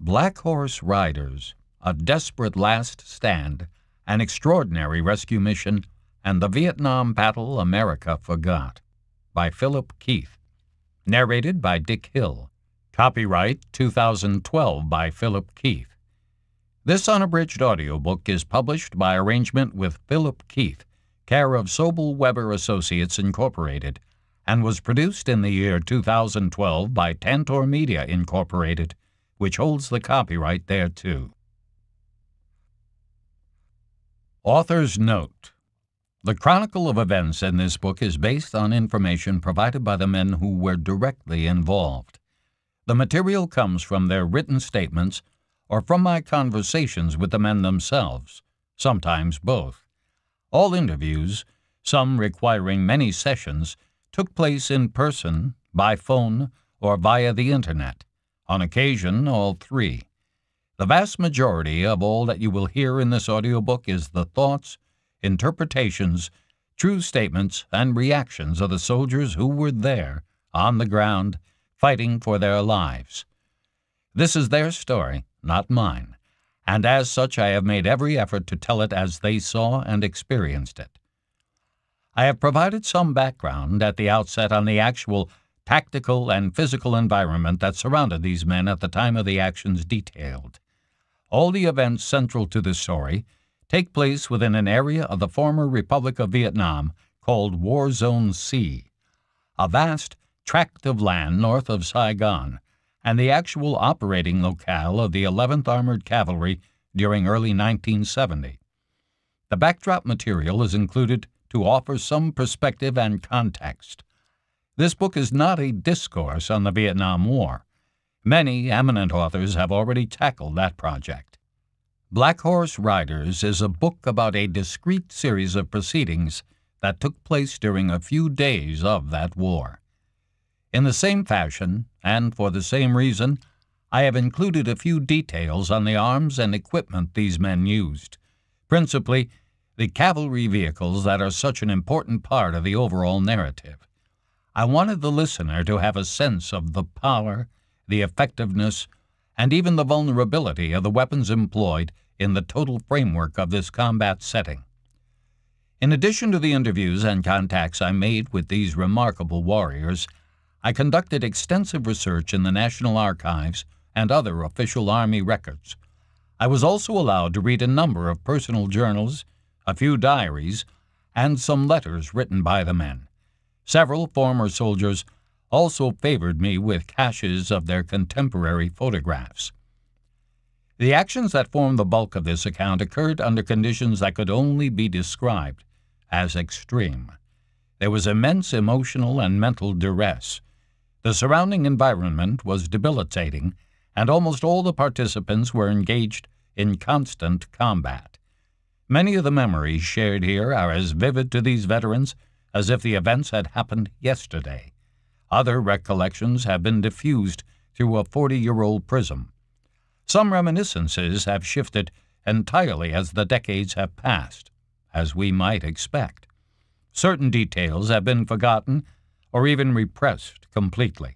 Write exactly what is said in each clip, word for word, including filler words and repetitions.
Blackhorse Riders, A Desperate Last Stand, An Extraordinary Rescue Mission, and the Vietnam Battle America Forgot, by Philip Keith. Narrated by Dick Hill. Copyright two thousand twelve by Philip Keith. This unabridged audiobook is published by arrangement with Philip Keith, care of Sobel Weber Associates Incorporated, and was produced in the year two thousand twelve by Tantor Media Incorporated, which holds the copyright thereto. Author's Note: the chronicle of events in this book is based on information provided by the men who were directly involved. The material comes from their written statements or from my conversations with the men themselves, sometimes both. All interviews, some requiring many sessions, took place in person, by phone, or via the Internet. On occasion, all three. The vast majority of all that you will hear in this audiobook is the thoughts, interpretations, true statements, and reactions of the soldiers who were there, on the ground, fighting for their lives. This is their story, not mine, and as such I have made every effort to tell it as they saw and experienced it. I have provided some background at the outset on the actual tactical and physical environment that surrounded these men at the time of the actions detailed. All the events central to the story take place within an area of the former Republic of Vietnam called War Zone C, a vast tract of land north of Saigon, and the actual operating locale of the eleventh Armored Cavalry during early nineteen seventy. The backdrop material is included to offer some perspective and context. This book is not a discourse on the Vietnam War. Many eminent authors have already tackled that project. Blackhorse Riders is a book about a discrete series of proceedings that took place during a few days of that war. In the same fashion, and for the same reason, I have included a few details on the arms and equipment these men used, principally the cavalry vehicles that are such an important part of the overall narrative. I wanted the listener to have a sense of the power, the effectiveness, and even the vulnerability of the weapons employed in the total framework of this combat setting. In addition to the interviews and contacts I made with these remarkable warriors, I conducted extensive research in the National Archives and other official Army records. I was also allowed to read a number of personal journals, a few diaries, and some letters written by the men. Several former soldiers also favored me with caches of their contemporary photographs. The actions that form the bulk of this account occurred under conditions that could only be described as extreme. There was immense emotional and mental duress. The surrounding environment was debilitating, and almost all the participants were engaged in constant combat. Many of the memories shared here are as vivid to these veterans as if the events had happened yesterday. Other recollections have been diffused through a forty-year-old prism. Some reminiscences have shifted entirely as the decades have passed, as we might expect. Certain details have been forgotten or even repressed completely.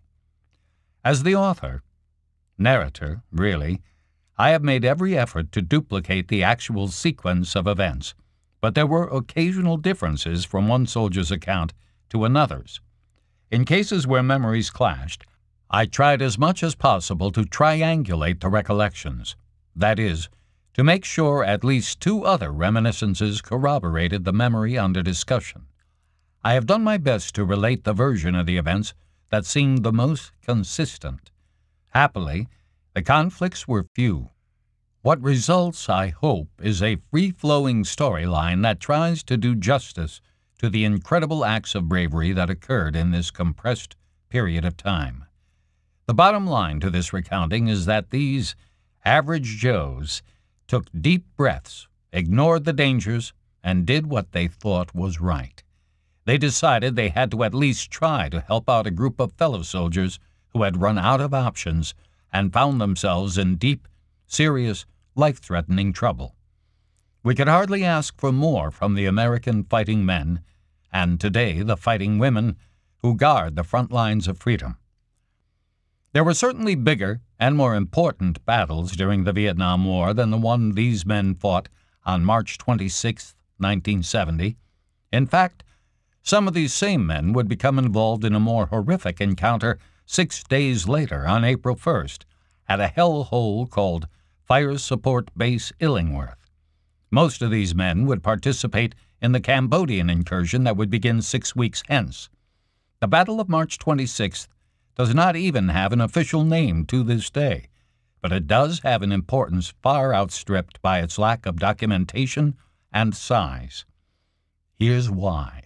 As the author, narrator, really, I have made every effort to duplicate the actual sequence of events, but there were occasional differences from one soldier's account to another's. In cases where memories clashed, I tried as much as possible to triangulate the recollections, that is, to make sure at least two other reminiscences corroborated the memory under discussion. I have done my best to relate the version of the events that seemed the most consistent. Happily, the conflicts were few. What results, I hope, is a free-flowing storyline that tries to do justice to the incredible acts of bravery that occurred in this compressed period of time. The bottom line to this recounting is that these average Joes took deep breaths, ignored the dangers, and did what they thought was right. They decided they had to at least try to help out a group of fellow soldiers who had run out of options and found themselves in deep, serious, life-threatening trouble. We could hardly ask for more from the American fighting men, and today the fighting women, who guard the front lines of freedom. There were certainly bigger and more important battles during the Vietnam War than the one these men fought on March twenty-sixth, nineteen seventy. In fact, some of these same men would become involved in a more horrific encounter six days later on April first at a hellhole called Fire Support Base Illingworth. Most of these men would participate in the Cambodian incursion that would begin six weeks hence. The Battle of March twenty-sixth does not even have an official name to this day, but it does have an importance far outstripped by its lack of documentation and size. Here's why.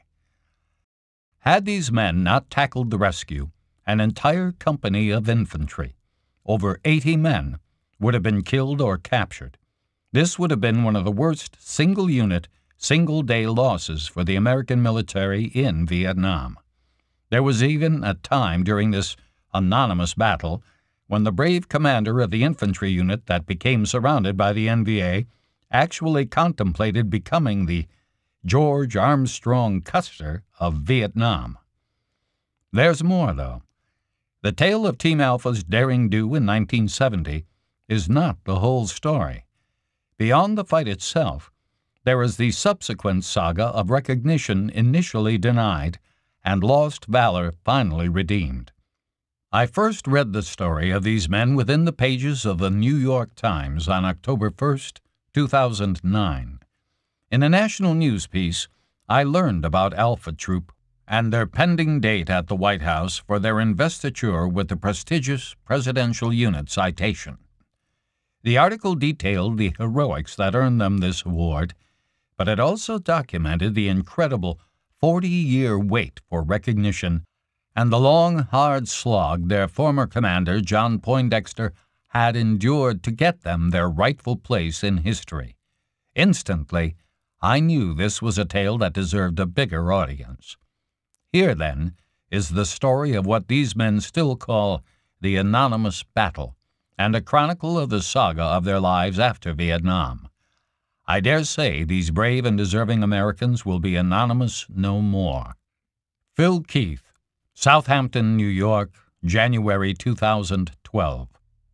Had these men not tackled the rescue, an entire company of infantry, over eighty men, would have been killed or captured. This would have been one of the worst single-unit, single-day losses for the American military in Vietnam. There was even a time during this anonymous battle when the brave commander of the infantry unit that became surrounded by the N V A actually contemplated becoming the George Armstrong Custer of Vietnam. There's more, though. The tale of Team Alpha's daring do in nineteen seventy is not the whole story. Beyond the fight itself, there is the subsequent saga of recognition initially denied and lost valor finally redeemed. I first read the story of these men within the pages of the New York Times on October first, two thousand nine. In a national news piece, I learned about Alpha Troop and their pending date at the White House for their investiture with the prestigious Presidential Unit Citation. The article detailed the heroics that earned them this award, but it also documented the incredible forty-year wait for recognition and the long, hard slog their former commander, John Poindexter, had endured to get them their rightful place in history. Instantly, I knew this was a tale that deserved a bigger audience. Here, then, is the story of what these men still call the anonymous battle, and a chronicle of the saga of their lives after Vietnam. I dare say these brave and deserving Americans will be anonymous no more. Phil Keith, Southampton, New York, January two thousand twelve.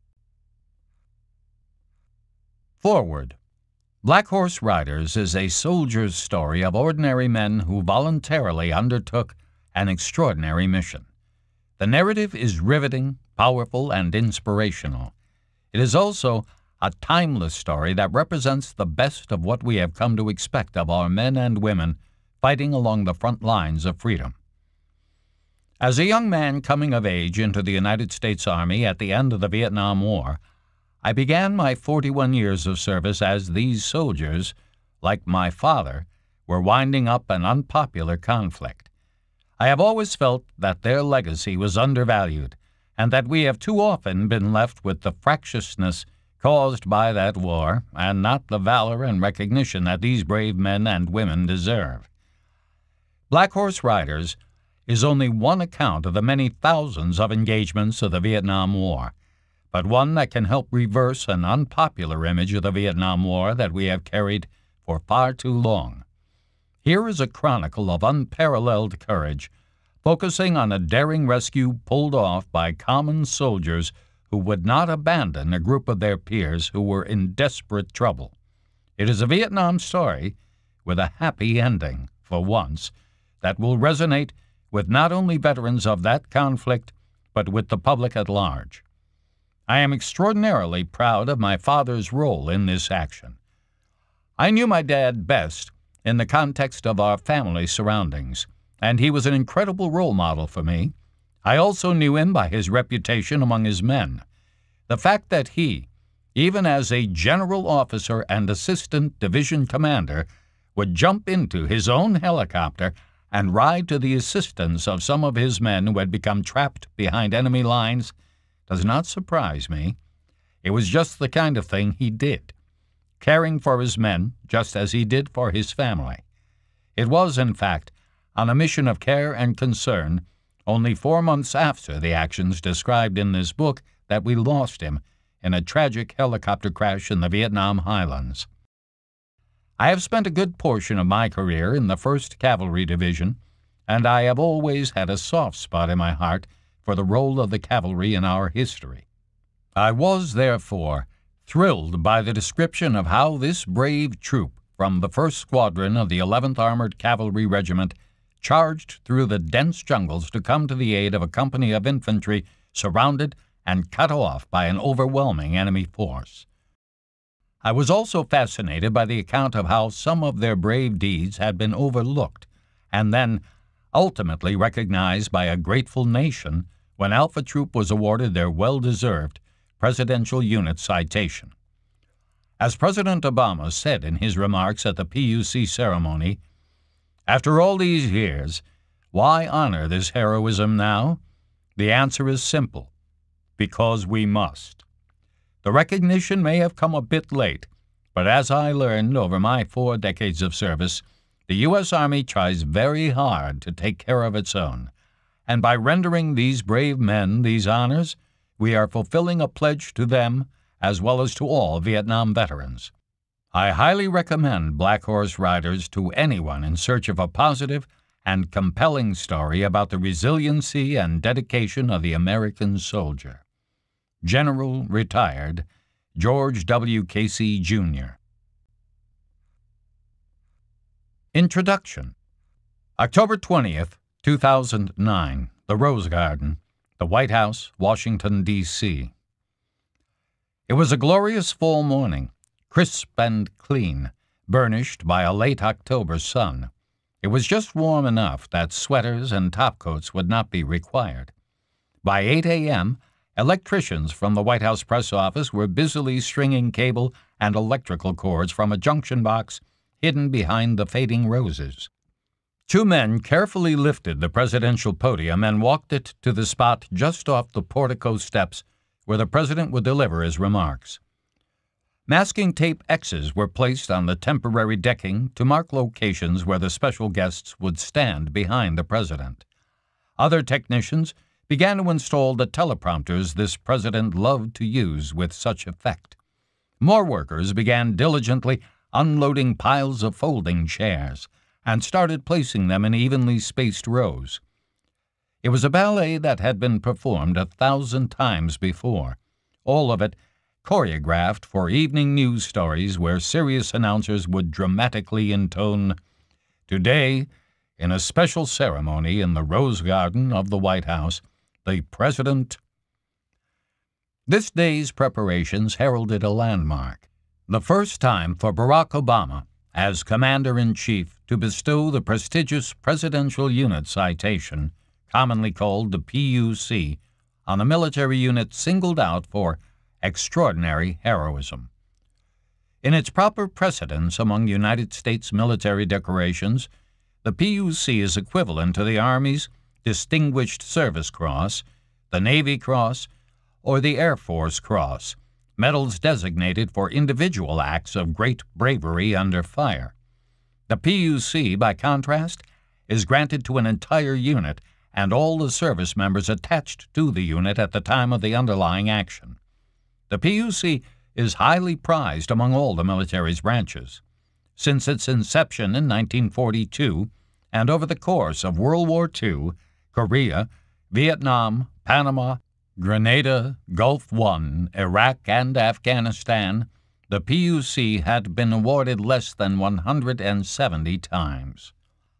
Foreword. Blackhorse Riders is a soldier's story of ordinary men who voluntarily undertook an extraordinary mission. The narrative is riveting, powerful, and inspirational. It is also a timeless story that represents the best of what we have come to expect of our men and women fighting along the front lines of freedom. As a young man coming of age into the United States Army at the end of the Vietnam War, I began my forty-one years of service as these soldiers, like my father, were winding up an unpopular conflict. I have always felt that their legacy was undervalued, and that we have too often been left with the fractiousness caused by that war, and not the valor and recognition that these brave men and women deserve. Blackhorse Riders is only one account of the many thousands of engagements of the Vietnam War, but one that can help reverse an unpopular image of the Vietnam War that we have carried for far too long. Here is a chronicle of unparalleled courage, focusing on a daring rescue pulled off by common soldiers who would not abandon a group of their peers who were in desperate trouble. It is a Vietnam story with a happy ending, for once, that will resonate with not only veterans of that conflict, but with the public at large. I am extraordinarily proud of my father's role in this action. I knew my dad best in the context of our family surroundings, and he was an incredible role model for me. I also knew him by his reputation among his men. The fact that he, even as a general officer and assistant division commander, would jump into his own helicopter and ride to the assistance of some of his men who had become trapped behind enemy lines does not surprise me. It was just the kind of thing he did, caring for his men just as he did for his family. It was, in fact, on a mission of care and concern only four months after the actions described in this book that we lost him in a tragic helicopter crash in the Vietnam highlands. I have spent a good portion of my career in the first Cavalry Division, and I have always had a soft spot in my heart for the role of the cavalry in our history. I was, therefore, thrilled by the description of how this brave troop from the first Squadron of the eleventh Armored Cavalry Regiment charged through the dense jungles to come to the aid of a company of infantry surrounded and cut off by an overwhelming enemy force. I was also fascinated by the account of how some of their brave deeds had been overlooked and then ultimately recognized by a grateful nation when Alpha Troop was awarded their well-deserved Presidential Unit Citation. As President Obama said in his remarks at the P U C ceremony, "After all these years, why honor this heroism now? The answer is simple: because we must." The recognition may have come a bit late, but as I learned over my four decades of service, the U S Army tries very hard to take care of its own, and by rendering these brave men these honors, we are fulfilling a pledge to them as well as to all Vietnam veterans. I highly recommend Blackhorse Riders to anyone in search of a positive and compelling story about the resiliency and dedication of the American soldier. General Retired George W. Casey, Junior Introduction. October twentieth, two thousand nine, the Rose Garden, the White House, Washington, D C It was a glorious fall morning, crisp and clean, burnished by a late October sun. It was just warm enough that sweaters and topcoats would not be required. By eight a.m., electricians from the White House press office were busily stringing cable and electrical cords from a junction box hidden behind the fading roses. Two men carefully lifted the presidential podium and walked it to the spot just off the portico steps where the president would deliver his remarks. Masking tape X's were placed on the temporary decking to mark locations where the special guests would stand behind the president. Other technicians began to install the teleprompters this president loved to use with such effect. More workers began diligently unloading piles of folding chairs and started placing them in evenly spaced rows. It was a ballet that had been performed a thousand times before, all of it choreographed for evening news stories where serious announcers would dramatically intone, "Today, in a special ceremony in the Rose Garden of the White House, the President—" This day's preparations heralded a landmark, the first time for Barack Obama, as Commander-in-Chief, to bestow the prestigious Presidential Unit Citation, commonly called the P U C, on a military unit singled out for extraordinary heroism. In its proper precedence among United States military decorations, the P U C is equivalent to the Army's Distinguished Service Cross, the Navy Cross, or the Air Force Cross, medals designated for individual acts of great bravery under fire. The P U C, by contrast, is granted to an entire unit and all the service members attached to the unit at the time of the underlying action. The P U C is highly prized among all the military's branches. Since its inception in nineteen forty-two, and over the course of World War Two, Korea, Vietnam, Panama, Grenada, Gulf War, Iraq, and Afghanistan, the P U C had been awarded less than one hundred seventy times.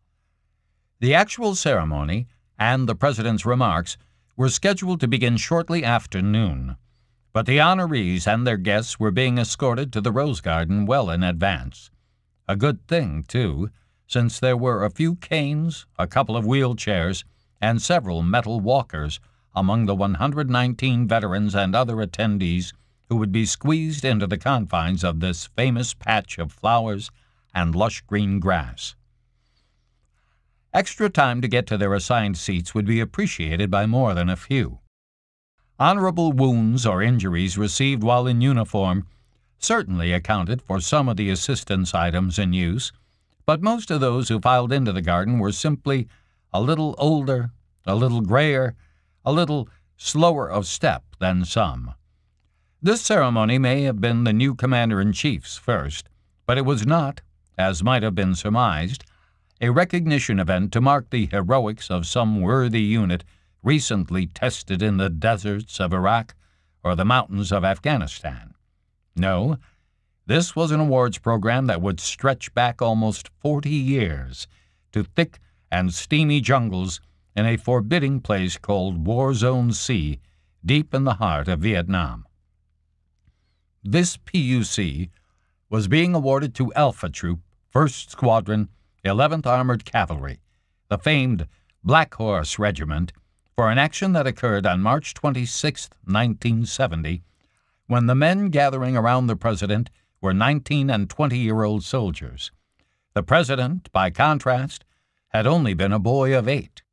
The actual ceremony and the President's remarks were scheduled to begin shortly after noon, but the honorees and their guests were being escorted to the Rose Garden well in advance. A good thing, too, since there were a few canes, a couple of wheelchairs, and several metal walkers among the one hundred nineteen veterans and other attendees who would be squeezed into the confines of this famous patch of flowers and lush green grass. Extra time to get to their assigned seats would be appreciated by more than a few. Honorable wounds or injuries received while in uniform certainly accounted for some of the assistance items in use, but most of those who filed into the garden were simply a little older, a little grayer, a little slower of step than some. This ceremony may have been the new Commander-in-Chief's first, but it was not, as might have been surmised, a recognition event to mark the heroics of some worthy unit recently tested in the deserts of Iraq or the mountains of Afghanistan. No, this was an awards program that would stretch back almost forty years to thick and steamy jungles in a forbidding place called War Zone C, deep in the heart of Vietnam. This P U C was being awarded to Alpha Troop, first Squadron, eleventh Armored Cavalry, the famed Blackhorse Regiment, for an action that occurred on March twenty-sixth, nineteen seventy, when the men gathering around the President were nineteen and twenty-year-old soldiers. The President, by contrast, had only been a boy of eight.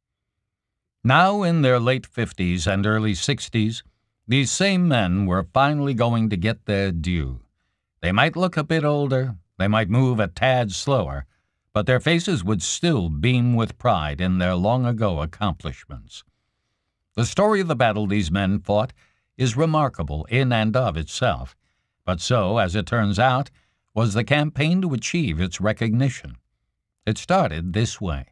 Now in their late fifties and early sixties, these same men were finally going to get their due. They might look a bit older, they might move a tad slower, but their faces would still beam with pride in their long-ago accomplishments. The story of the battle these men fought is remarkable in and of itself, but so, as it turns out, was the campaign to achieve its recognition. It started this way.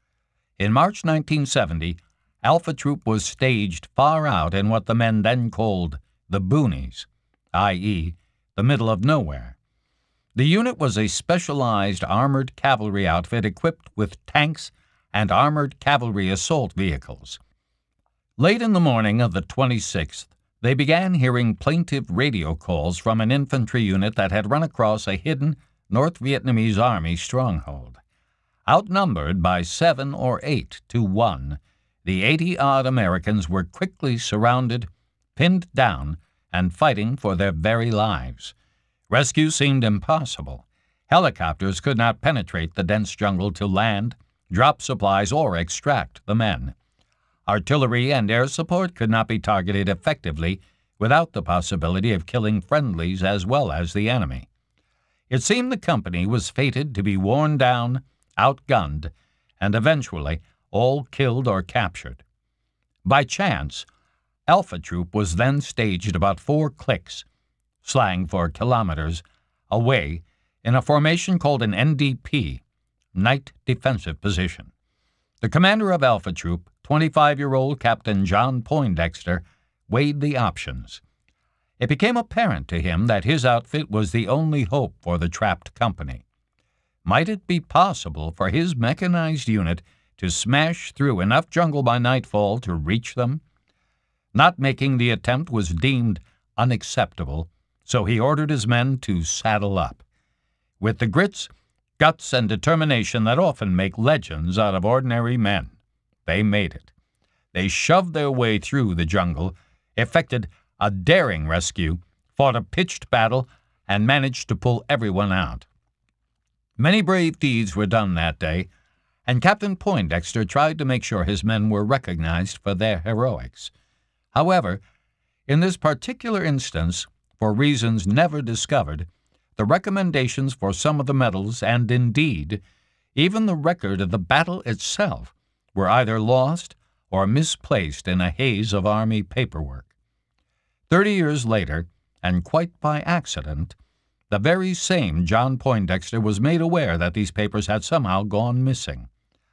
In March nineteen seventy, Alpha Troop was staged far out in what the men then called the boonies, that is, the middle of nowhere. The unit was a specialized armored cavalry outfit equipped with tanks and armored cavalry assault vehicles. Late in the morning of the twenty-sixth, they began hearing plaintive radio calls from an infantry unit that had run across a hidden North Vietnamese Army stronghold. Outnumbered by seven or eight to one, the eighty-odd Americans were quickly surrounded, pinned down, and fighting for their very lives. Rescue seemed impossible. Helicopters could not penetrate the dense jungle to land, drop supplies, or extract the men. Artillery and air support could not be targeted effectively without the possibility of killing friendlies as well as the enemy. It seemed the company was fated to be worn down, outgunned, and eventually all killed or captured. By chance, Alpha Troop was then staged about four clicks, slang for kilometers, away in a formation called an N D P, Night Defensive Position. The commander of Alpha Troop, twenty-five-year-old Captain John Poindexter, weighed the options. It became apparent to him that his outfit was the only hope for the trapped company. Might it be possible for his mechanized unit to smash through enough jungle by nightfall to reach them? Not making the attempt was deemed unacceptable, so he ordered his men to saddle up. With the grits, guts, and determination that often make legends out of ordinary men, they made it. They shoved their way through the jungle, effected a daring rescue, fought a pitched battle, and managed to pull everyone out. Many brave deeds were done that day, and Captain Poindexter tried to make sure his men were recognized for their heroics. However, in this particular instance, for reasons never discovered, the recommendations for some of the medals, and indeed, even the record of the battle itself, were either lost or misplaced in a haze of Army paperwork. Thirty years later, and quite by accident, the very same John Poindexter was made aware that these papers had somehow gone missing.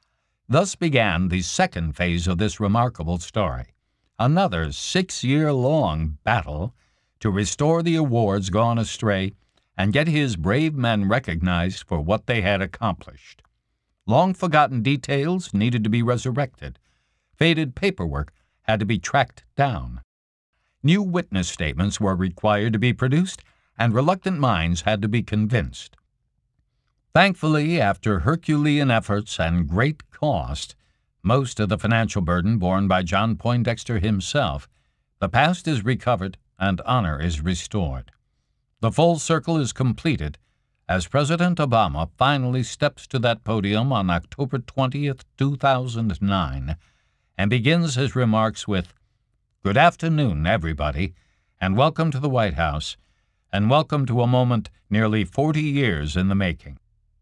Thus began the second phase of this remarkable story, another six-year-long battle to restore the awards gone astray and get his brave men recognized for what they had accomplished. Long-forgotten details needed to be resurrected. Faded paperwork had to be tracked down. New witness statements were required to be produced, and reluctant minds had to be convinced. Thankfully, after Herculean efforts and great cost, most of the financial burden borne by John Poindexter himself, the past is recovered and honor is restored. The full circle is completed as President Obama finally steps to that podium on October twentieth, two thousand nine, and begins his remarks with, "Good afternoon, everybody, and welcome to the White House, and welcome to a moment nearly forty years in the making."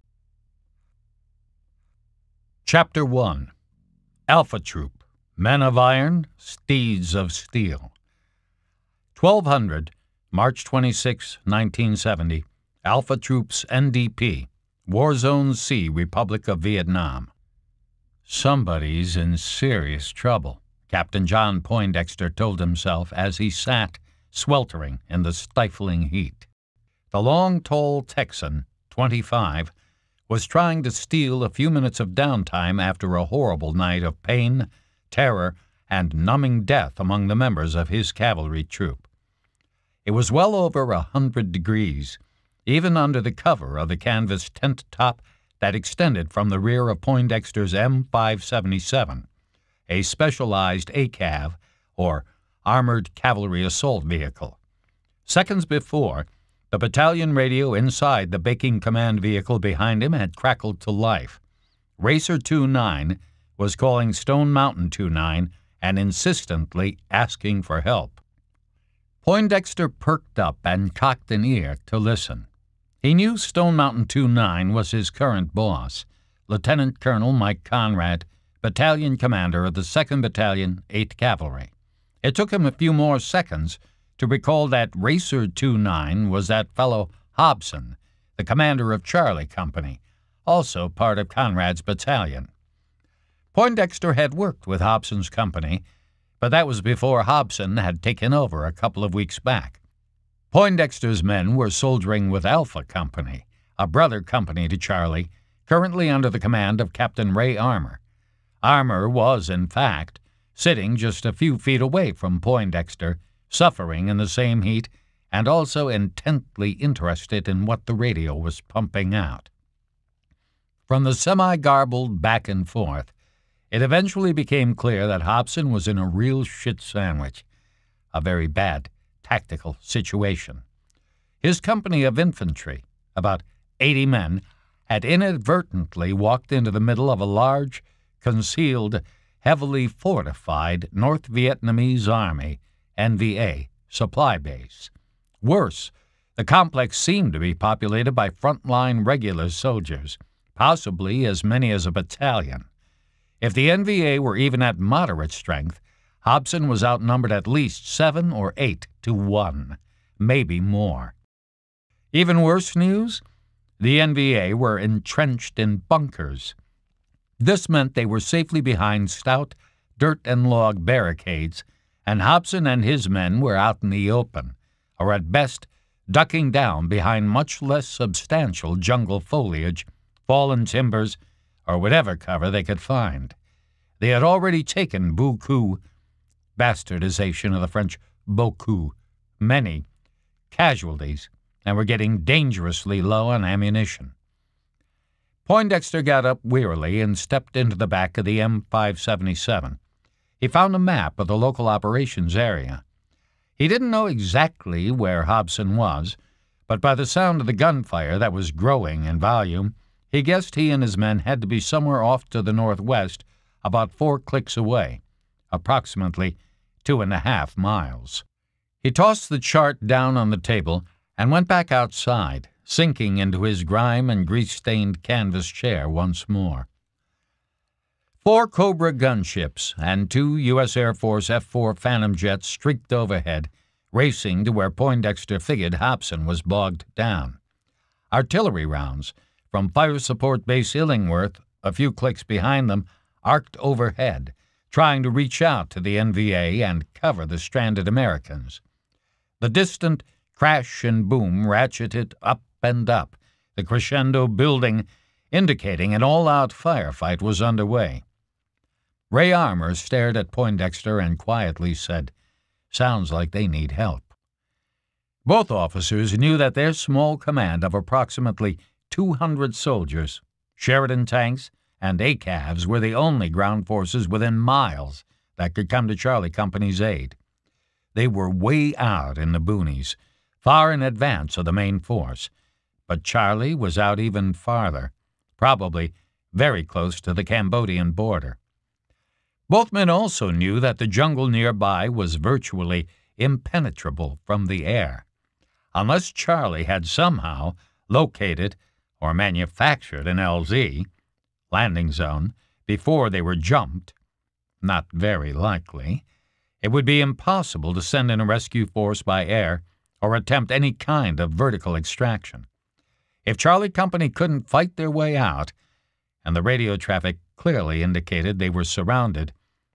Chapter one. Alpha Troop, Men of Iron, Steeds of Steel. twelve hundred, March twenty-sixth, nineteen seventy, Alpha Troops N D P, War Zone C, Republic of Vietnam. Somebody's in serious trouble, Captain John Poindexter told himself as he sat sweltering in the stifling heat. The long, tall Texan, twenty-five, was trying to steal a few minutes of downtime after a horrible night of pain, terror, and numbing death among the members of his cavalry troop. It was well over a hundred degrees, even under the cover of the canvas tent top that extended from the rear of Poindexter's M five seventy-seven, a specialized A C A V, or Armored Cavalry Assault Vehicle. Seconds before, the battalion radio inside the baking command vehicle behind him had crackled to life. Racer two nine was calling Stone Mountain two nine and insistently asking for help. Poindexter perked up and cocked an ear to listen. He knew Stone Mountain two nine was his current boss, Lieutenant Colonel Mike Conrad, battalion commander of the second Battalion, eighth Cavalry. It took him a few more seconds to recall that Racer two nine was that fellow Hobson, the commander of Charlie Company, also part of Conrad's battalion. Poindexter had worked with Hobson's company, but that was before Hobson had taken over a couple of weeks back. Poindexter's men were soldiering with Alpha Company, a brother company to Charlie, currently under the command of Captain Ray Armour. Armour was, in fact, sitting just a few feet away from Poindexter, suffering in the same heat, and also intently interested in what the radio was pumping out. From the semi-garbled back and forth, it eventually became clear that Hobson was in a real shit sandwich, a very bad tactical situation. His company of infantry, about eighty men, had inadvertently walked into the middle of a large, concealed, heavily fortified North Vietnamese Army, N V A, supply base. Worse, the complex seemed to be populated by frontline regular soldiers, possibly as many as a battalion. If the N V A were even at moderate strength, Hobson was outnumbered at least seven or eight to one, maybe more. Even worse news? The N V A were entrenched in bunkers. This meant they were safely behind stout dirt and log barricades, and Hobson and his men were out in the open, or at best ducking down behind much less substantial jungle foliage, fallen timbers, or whatever cover they could find. They had already taken beaucoup, bastardization of the French beaucoup, many casualties, and were getting dangerously low on ammunition. Poindexter got up wearily and stepped into the back of the M five seventy-seven. He found a map of the local operations area. He didn't know exactly where Hobson was, but by the sound of the gunfire that was growing in volume, he guessed he and his men had to be somewhere off to the northwest, about four clicks away, approximately two and a half miles. He tossed the chart down on the table and went back outside, sinking into his grime and grease-stained canvas chair once more. Four Cobra gunships and two U S Air Force F four Phantom jets streaked overhead, racing to where Poindexter figured Hobson was bogged down. Artillery rounds from Fire Support Base Illingworth, a few clicks behind them, arced overhead, trying to reach out to the N V A and cover the stranded Americans. The distant crash and boom ratcheted up and up, the crescendo building, indicating an all-out firefight was underway. Ray Armour stared at Poindexter and quietly said, "Sounds like they need help." Both officers knew that their small command of approximately two hundred soldiers, Sheridan tanks, and A C A Vs were the only ground forces within miles that could come to Charlie Company's aid. They were way out in the boonies, far in advance of the main force, but Charlie was out even farther, probably very close to the Cambodian border. Both men also knew that the jungle nearby was virtually impenetrable from the air. Unless Charlie had somehow located or manufactured an L Z, landing zone, before they were jumped, not very likely, it would be impossible to send in a rescue force by air or attempt any kind of vertical extraction. If Charlie Company couldn't fight their way out, and the radio traffic clearly indicated they were surrounded,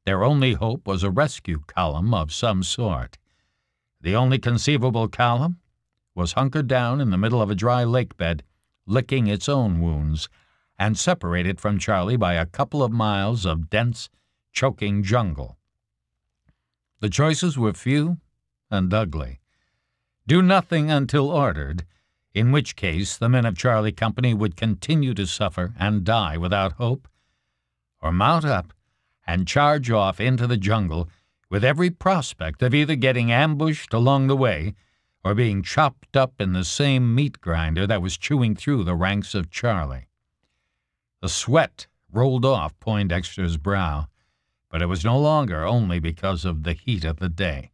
Their only hope was a rescue column of some sort. The only conceivable column was hunkered down in the middle of a dry lake bed, licking its own wounds, and separated from Charlie by a couple of miles of dense, choking jungle. The choices were few and ugly. Do nothing until ordered, in which case the men of Charlie Company would continue to suffer and die without hope, or mount up and charge off into the jungle with every prospect of either getting ambushed along the way or being chopped up in the same meat grinder that was chewing through the ranks of Charlie. The sweat rolled off Poindexter's brow, but it was no longer only because of the heat of the day.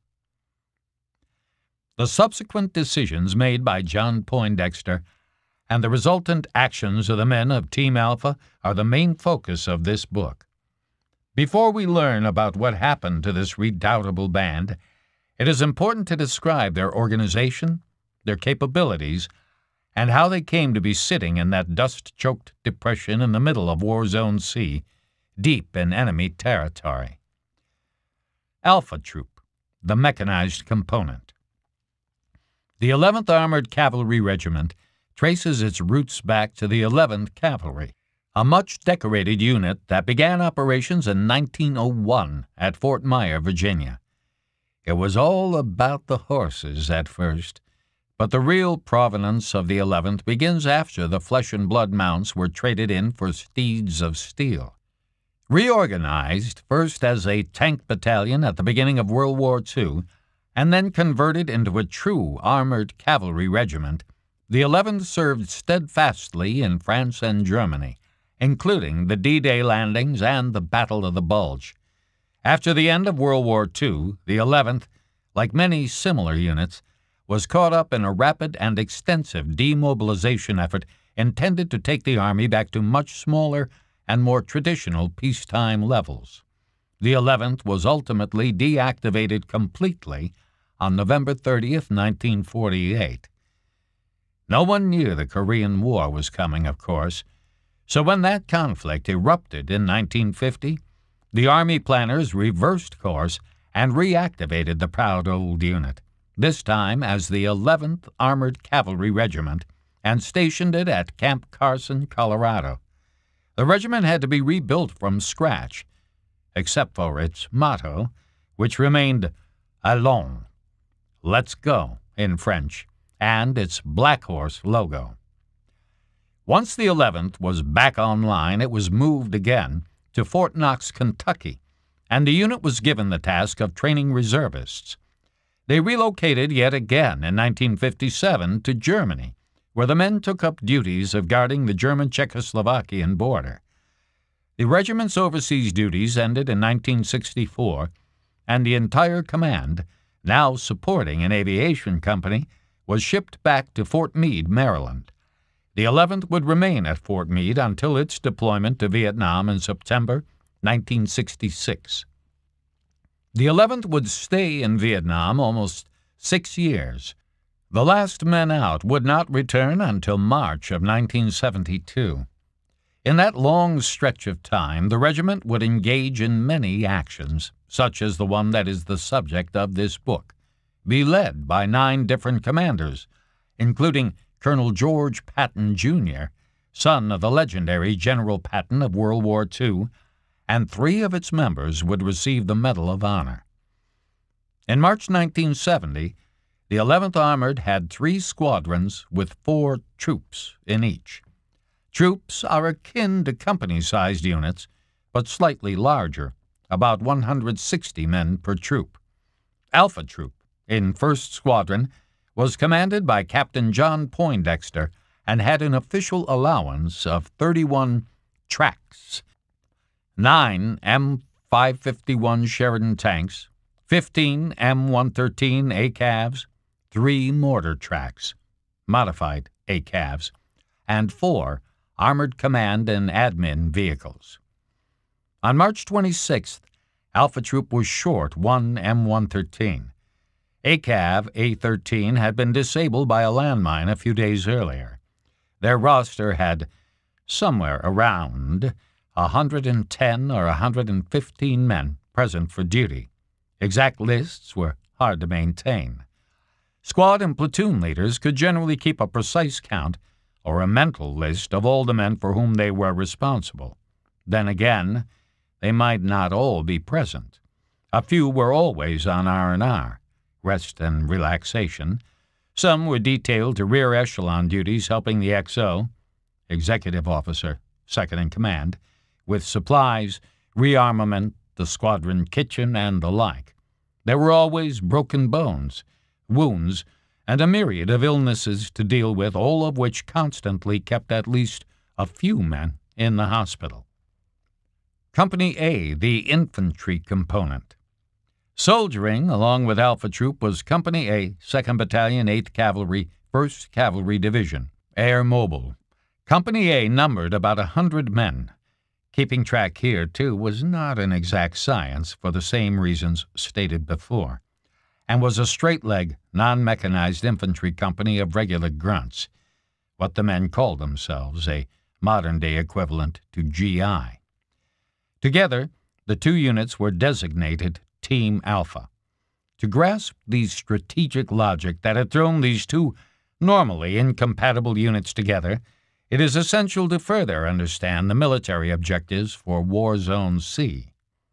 The subsequent decisions made by John Poindexter and the resultant actions of the men of Team Alpha are the main focus of this book. Before we learn about what happened to this redoubtable band, it is important to describe their organization, their capabilities, and how they came to be sitting in that dust-choked depression in the middle of War Zone C, deep in enemy territory. Alpha Troop, the mechanized component. The eleventh Armored Cavalry Regiment traces its roots back to the eleventh Cavalry, a much-decorated unit that began operations in nineteen oh one at Fort Myer, Virginia. It was all about the horses at first, but the real provenance of the eleventh begins after the flesh-and-blood mounts were traded in for steeds of steel. Reorganized first as a tank battalion at the beginning of World War Two, and then converted into a true armored cavalry regiment, the eleventh served steadfastly in France and Germany, including the D-Day landings and the Battle of the Bulge. After the end of World War Two, the eleventh, like many similar units, was caught up in a rapid and extensive demobilization effort intended to take the Army back to much smaller and more traditional peacetime levels. The eleventh was ultimately deactivated completely on November thirtieth, nineteen forty-eight. No one knew the Korean War was coming, of course, so when that conflict erupted in nineteen fifty, the Army planners reversed course and reactivated the proud old unit, this time as the eleventh Armored Cavalry Regiment, and stationed it at Camp Carson, Colorado. The regiment had to be rebuilt from scratch, except for its motto, which remained Allons, let's go, in French, and its Blackhorse logo. Once the eleventh was back online, it was moved again to Fort Knox, Kentucky, and the unit was given the task of training reservists. They relocated yet again in nineteen fifty-seven to Germany, where the men took up duties of guarding the German-Czechoslovakian border. The regiment's overseas duties ended in nineteen sixty-four, and the entire command, now supporting an aviation company, was shipped back to Fort Meade, Maryland. The eleventh would remain at Fort Meade until its deployment to Vietnam in September nineteen sixty-six. The eleventh would stay in Vietnam almost six years. The last men out would not return until March of nineteen seventy-two. In that long stretch of time, the regiment would engage in many actions, such as the one that is the subject of this book, be led by nine different commanders, including Colonel George Patton, Junior, son of the legendary General Patton of World War Two, and three of its members would receive the Medal of Honor. In March nineteen seventy, the eleventh Armored had three squadrons with four troops in each. Troops are akin to company-sized units, but slightly larger, about one hundred sixty men per troop. Alpha Troop, in first Squadron, was commanded by Captain John Poindexter and had an official allowance of thirty-one tracks, nine M five fifty-one Sheridan tanks, fifteen M one thirteen A C A Vs, three mortar tracks, modified A C A Vs, and four Armored Command and Admin vehicles. On March twenty-sixth, Alpha Troop was short one M one thirteen. A C A V A thirteen had been disabled by a landmine a few days earlier. Their roster had somewhere around one hundred ten or one hundred fifteen men, present for duty. Exact lists were hard to maintain. Squad and platoon leaders could generally keep a precise count or a mental list of all the men for whom they were responsible. Then again, they might not all be present. A few were always on R and R, rest and relaxation. Some were detailed to rear echelon duties helping the X O, executive officer, second in command, with supplies, rearmament, the squadron kitchen, and the like. There were always broken bones, wounds, and a myriad of illnesses to deal with, all of which constantly kept at least a few men in the hospital. Company A, the infantry component. Soldiering, along with Alpha Troop, was Company A, second Battalion, eighth Cavalry, first Cavalry Division, Air Mobile. Company A numbered about a hundred men. Keeping track here, too, was not an exact science for the same reasons stated before, and was a straight-leg, non-mechanized infantry company of regular grunts, what the men called themselves, a modern-day equivalent to G I. Together, the two units were designated Team Alpha. To grasp the strategic logic that had thrown these two normally incompatible units together, it is essential to further understand the military objectives for War Zone C.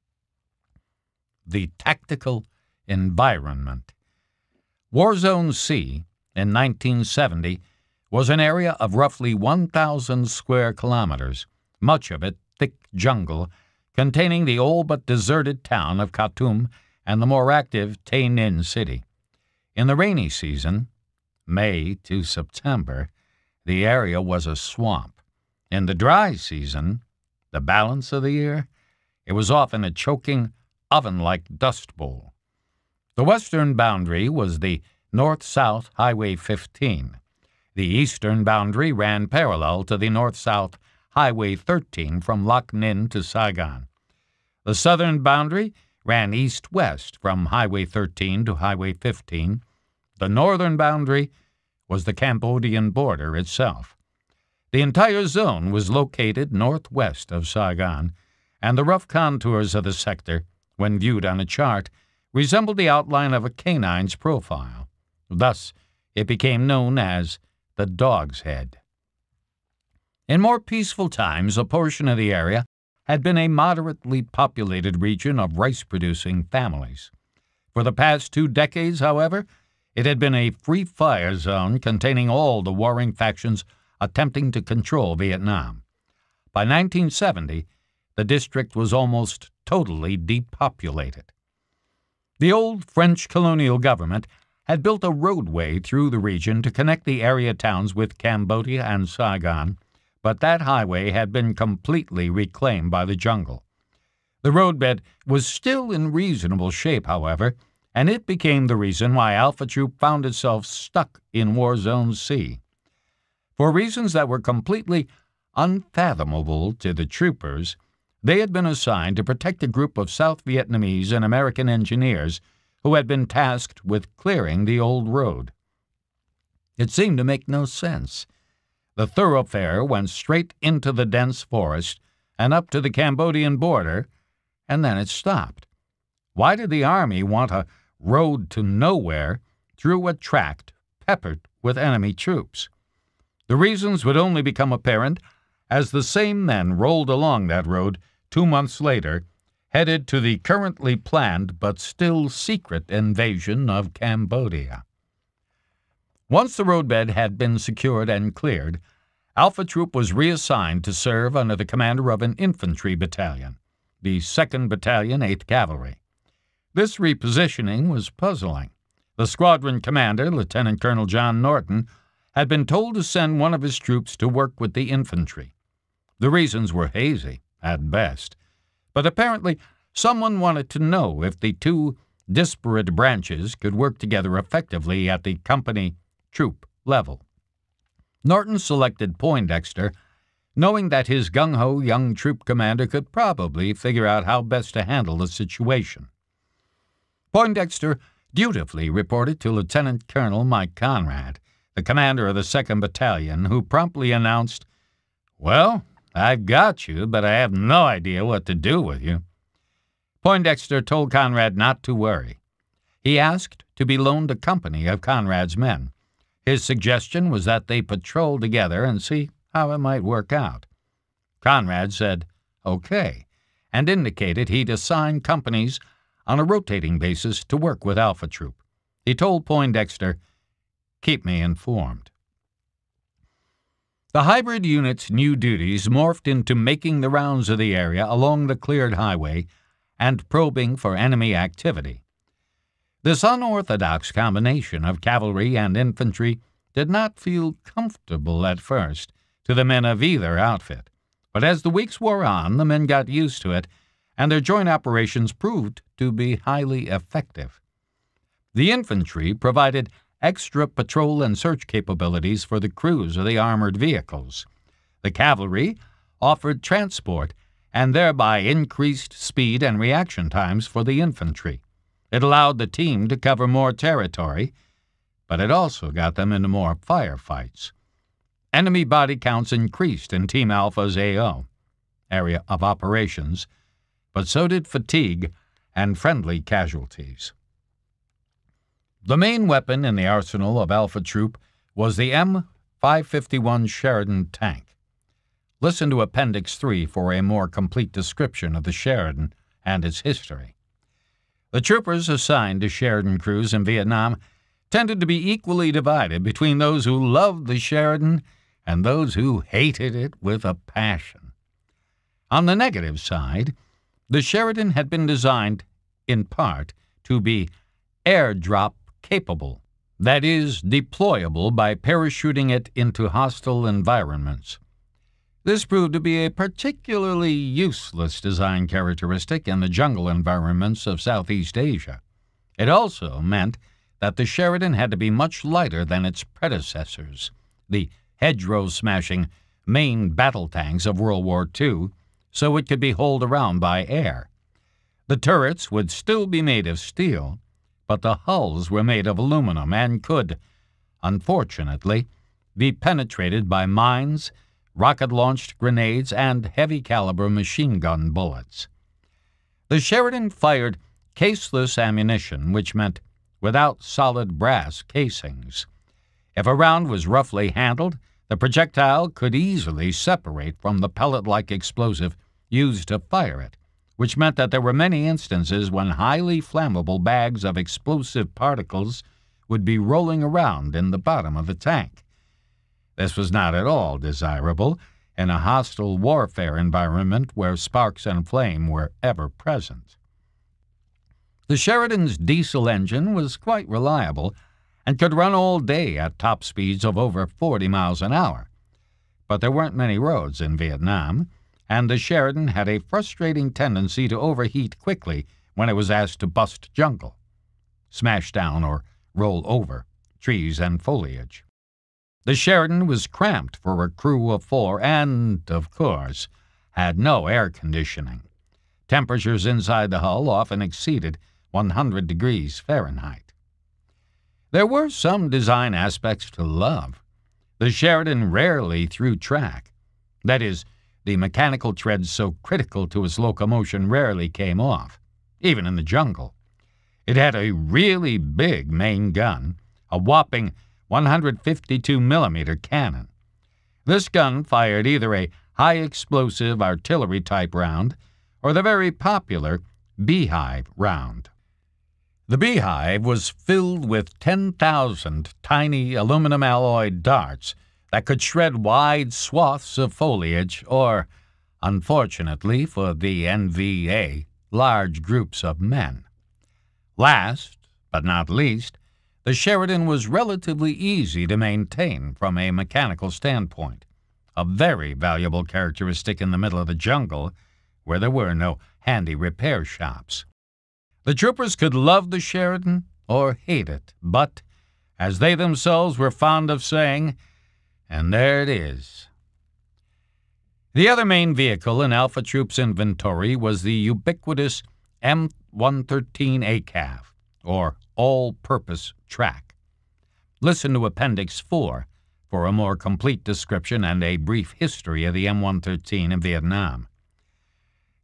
The tactical environment. War Zone C, in nineteen seventy, was an area of roughly one thousand square kilometers, much of it thick jungle, containing the all but deserted town of Khartoum and the more active Tay Ninh city. In the rainy season, May to September, the area was a swamp. In the dry season, the balance of the year, it was often a choking, oven-like dust bowl. The western boundary was the north-south Highway fifteen. The eastern boundary ran parallel to the north-south Highway thirteen from Lac Ninh to Saigon. The southern boundary ran east-west from Highway thirteen to Highway fifteen. The northern boundary was the Cambodian border itself. The entire zone was located northwest of Saigon, and the rough contours of the sector, when viewed on a chart, resembled the outline of a canine's profile. Thus, it became known as the Dog's Head. In more peaceful times, a portion of the area had been a moderately populated region of rice-producing families. For the past two decades, however, it had been a free-fire zone containing all the warring factions attempting to control Vietnam. By nineteen seventy, the district was almost totally depopulated. The old French colonial government had built a roadway through the region to connect the area towns with Cambodia and Saigon, but that highway had been completely reclaimed by the jungle. The roadbed was still in reasonable shape, however, and it became the reason why Alpha Troop found itself stuck in War Zone C. For reasons that were completely unfathomable to the troopers, they had been assigned to protect a group of South Vietnamese and American engineers who had been tasked with clearing the old road. It seemed to make no sense. The thoroughfare went straight into the dense forest and up to the Cambodian border, and then it stopped. Why did the Army want a road to nowhere through a tract peppered with enemy troops? The reasons would only become apparent as the same men rolled along that road two months later, headed to the currently planned but still secret invasion of Cambodia. Once the roadbed had been secured and cleared, Alpha Troop was reassigned to serve under the commander of an infantry battalion, the second Battalion, eighth Cavalry. This repositioning was puzzling. The squadron commander, Lieutenant Colonel John Norton, had been told to send one of his troops to work with the infantry. The reasons were hazy, at best, but apparently someone wanted to know if the two disparate branches could work together effectively at the company troop level. Norton selected Poindexter, knowing that his gung-ho young troop commander could probably figure out how best to handle the situation. Poindexter dutifully reported to Lieutenant Colonel Mike Conrad, the commander of the second Battalion, who promptly announced, "Well, I've got you, but I have no idea what to do with you." Poindexter told Conrad not to worry. He asked to be loaned a company of Conrad's men. His suggestion was that they patrol together and see how it might work out. Conrad said, okay, and indicated he'd assign companies on a rotating basis to work with Alpha Troop. He told Poindexter, keep me informed. The hybrid unit's new duties morphed into making the rounds of the area along the cleared highway and probing for enemy activity. This unorthodox combination of cavalry and infantry did not feel comfortable at first to the men of either outfit, but as the weeks wore on, the men got used to it, and their joint operations proved to be highly effective. The infantry provided extra patrol and search capabilities for the crews of the armored vehicles. The cavalry offered transport and thereby increased speed and reaction times for the infantry. It allowed the team to cover more territory, but it also got them into more firefights. Enemy body counts increased in Team Alpha's A O, area of operations, but so did fatigue and friendly casualties. The main weapon in the arsenal of Alpha Troop was the M five fifty-one Sheridan tank. Listen to Appendix three for a more complete description of the Sheridan and its history. The troopers assigned to Sheridan crews in Vietnam tended to be equally divided between those who loved the Sheridan and those who hated it with a passion. On the negative side, the Sheridan had been designed, in part, to be airdrop capable, that is, deployable by parachuting it into hostile environments. This proved to be a particularly useless design characteristic in the jungle environments of Southeast Asia. It also meant that the Sheridan had to be much lighter than its predecessors, the hedgerow-smashing main battle tanks of World War Two, so it could be hauled around by air. The turrets would still be made of steel, but the hulls were made of aluminum and could, unfortunately, be penetrated by mines, rocket-launched grenades, and heavy-caliber machine gun bullets. The Sheridan fired caseless ammunition, which meant without solid brass casings. If a round was roughly handled, the projectile could easily separate from the pellet-like explosive used to fire it, which meant that there were many instances when highly flammable bags of explosive particles would be rolling around in the bottom of the tank. This was not at all desirable in a hostile warfare environment where sparks and flame were ever present. The Sheridan's diesel engine was quite reliable and could run all day at top speeds of over forty miles an hour. But there weren't many roads in Vietnam, and the Sheridan had a frustrating tendency to overheat quickly when it was asked to bust jungle, smash down or roll over trees and foliage. The Sheridan was cramped for a crew of four and, of course, had no air conditioning. Temperatures inside the hull often exceeded one hundred degrees Fahrenheit. There were some design aspects to love. The Sheridan rarely threw track. That is, the mechanical treads so critical to its locomotion rarely came off, even in the jungle. It had a really big main gun, a whopping one hundred fifty-two millimeter cannon. This gun fired either a high-explosive artillery-type round or the very popular beehive round. The beehive was filled with ten thousand tiny aluminum-alloyed darts that could shred wide swaths of foliage or, unfortunately for the N V A, large groups of men. Last, but not least, the Sheridan was relatively easy to maintain from a mechanical standpoint, a very valuable characteristic in the middle of the jungle where there were no handy repair shops. The troopers could love the Sheridan or hate it, but, as they themselves were fond of saying, and there it is. The other main vehicle in Alpha Troop's inventory was the ubiquitous M one thirteen A C A V, or All-Purpose Track. Listen to Appendix four for a more complete description and a brief history of the M one thirteen in Vietnam.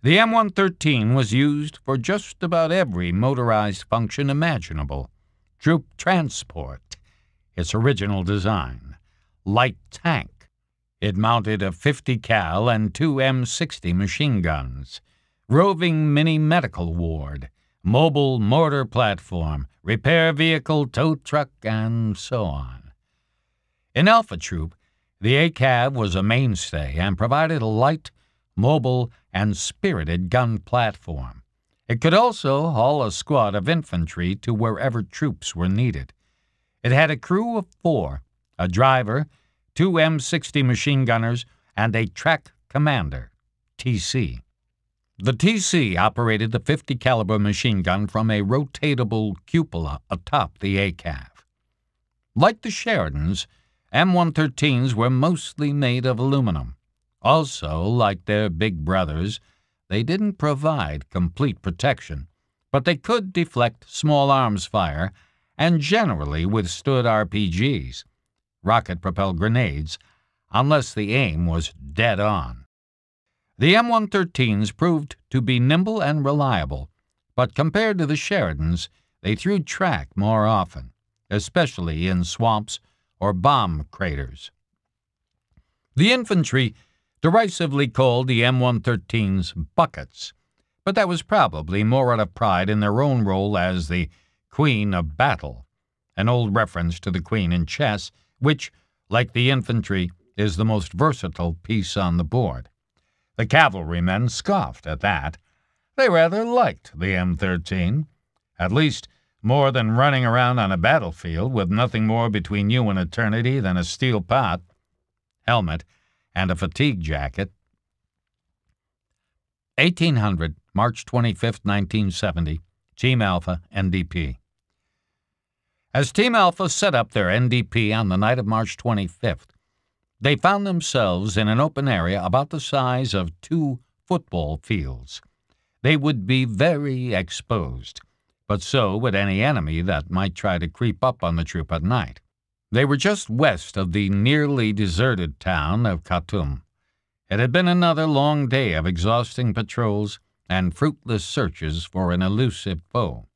The M one thirteen was used for just about every motorized function imaginable. Troop transport, its original design. Light tank. It mounted a fifty cal and two M sixty machine guns. Roving mini medical ward. Mobile mortar platform. Repair vehicle, tow truck, and so on. In Alpha Troop, the A C A V was a mainstay and provided a light, mobile, and spirited gun platform. It could also haul a squad of infantry to wherever troops were needed. It had a crew of four, a driver, two M sixty machine gunners, and a track commander, T C. The T C operated the fifty caliber machine gun from a rotatable cupola atop the A C A V. Like the Sheridans, M one thirteens were mostly made of aluminum. Also, like their big brothers, they didn't provide complete protection, but they could deflect small arms fire and generally withstood R P Gs, rocket-propelled grenades, unless the aim was dead on. The M one thirteens proved to be nimble and reliable, but compared to the Sheridans, they threw track more often, especially in swamps or bomb craters. The infantry derisively called the M one thirteens buckets, but that was probably more out of pride in their own role as the Queen of Battle, an old reference to the Queen in chess, which, like the infantry, is the most versatile piece on the board. The cavalrymen scoffed at that. They rather liked the M thirteen, at least more than running around on a battlefield with nothing more between you and eternity than a steel pot, helmet, and a fatigue jacket. eighteen hundred, March twenty-fifth, nineteen seventy, Team Alpha, N D P. As Team Alpha set up their N D P on the night of March twenty-fifth, they found themselves in an open area about the size of two football fields. They would be very exposed, but so would any enemy that might try to creep up on the troop at night. They were just west of the nearly deserted town of Khartoum. It had been another long day of exhausting patrols and fruitless searches for an elusive foe.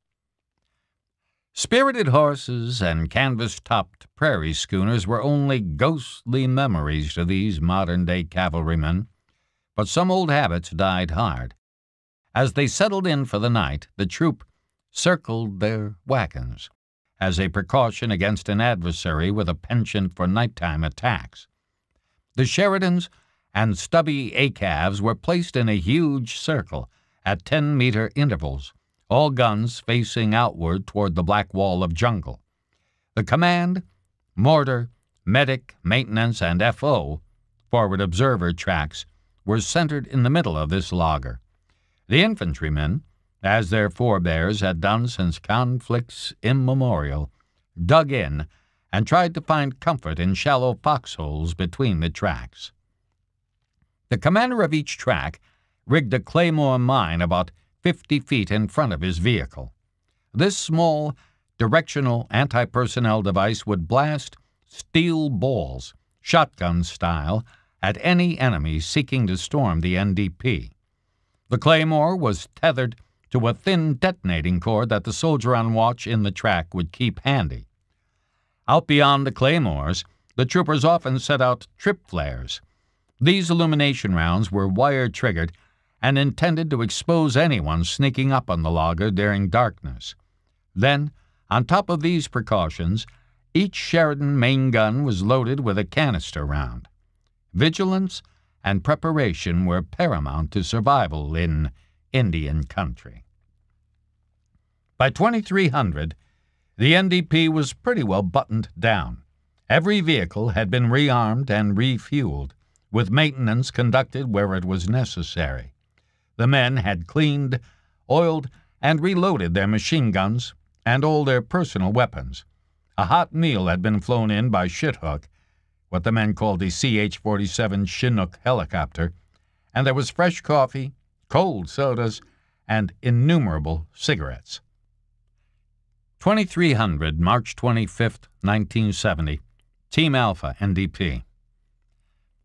Spirited horses and canvas-topped prairie schooners were only ghostly memories to these modern-day cavalrymen, but some old habits died hard. As they settled in for the night, the troop circled their wagons as a precaution against an adversary with a penchant for nighttime attacks. The Sheridans and stubby A C A Vs were placed in a huge circle at ten-meter intervals, all guns facing outward toward the black wall of jungle. The command, mortar, medic, maintenance, and F O, forward observer tracks, were centered in the middle of this logger. The infantrymen, as their forebears had done since conflicts immemorial, dug in and tried to find comfort in shallow foxholes between the tracks. The commander of each track rigged a claymore mine about fifty feet in front of his vehicle. This small, directional anti-personnel device would blast steel balls, shotgun style, at any enemy seeking to storm the N D P. The claymore was tethered to a thin detonating cord that the soldier on watch in the track would keep handy. Out beyond the claymores, the troopers often set out trip flares. These illumination rounds were wire-triggered and intended to expose anyone sneaking up on the logger during darkness. Then, on top of these precautions, each Sheridan main gun was loaded with a canister round. Vigilance and preparation were paramount to survival in Indian country. By twenty-three hundred, the N D P was pretty well buttoned down. Every vehicle had been rearmed and refueled, with maintenance conducted where it was necessary. The men had cleaned, oiled, and reloaded their machine guns and all their personal weapons. A hot meal had been flown in by Shithook, what the men called the C H forty-seven Chinook helicopter, and there was fresh coffee, cold sodas, and innumerable cigarettes. twenty-three hundred, March twenty-fifth, nineteen seventy, Team Alpha, N D P.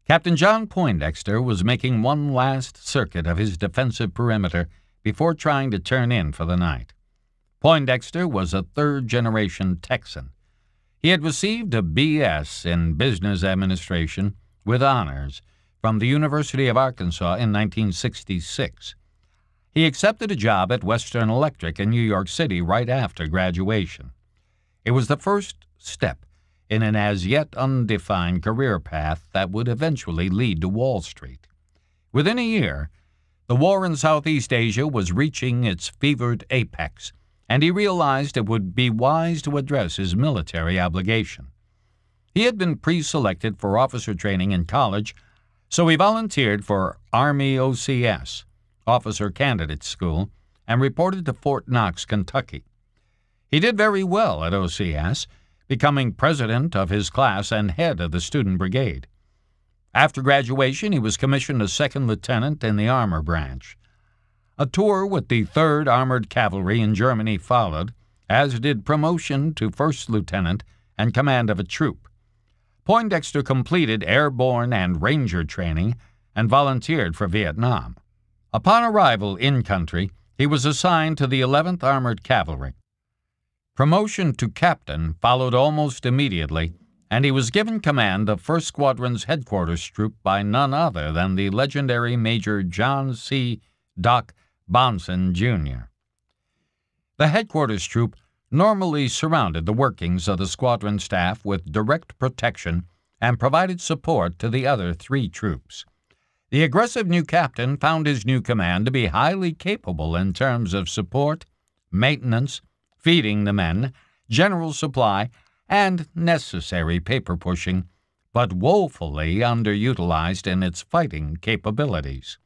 Captain John Poindexter was making one last circuit of his defensive perimeter before trying to turn in for the night. Poindexter was a third-generation Texan. He had received a B S in Business Administration with honors from the University of Arkansas in nineteen sixty-six. He accepted a job at Western Electric in New York City right after graduation. It was the first step in an as yet undefined career path that would eventually lead to Wall Street. Within a year, the war in Southeast Asia was reaching its fevered apex, and he realized it would be wise to address his military obligation. He had been pre-selected for officer training in college, so he volunteered for Army O C S, Officer Candidate School, and reported to Fort Knox, Kentucky. He did very well at O C S, becoming president of his class and head of the student brigade. After graduation, he was commissioned as second lieutenant in the armor branch. A tour with the third Armored Cavalry in Germany followed, as did promotion to first lieutenant and command of a troop. Poindexter completed airborne and ranger training and volunteered for Vietnam. Upon arrival in country, he was assigned to the eleventh Armored Cavalry. Promotion to captain followed almost immediately, and he was given command of first Squadron's headquarters troop by none other than the legendary Major John C. Doc Bonson, Junior The headquarters troop normally surrounded the workings of the squadron staff with direct protection and provided support to the other three troops. The aggressive new captain found his new command to be highly capable in terms of support, maintenance, feeding the men, general supply, and necessary paper pushing, but woefully underutilized in its fighting capabilities.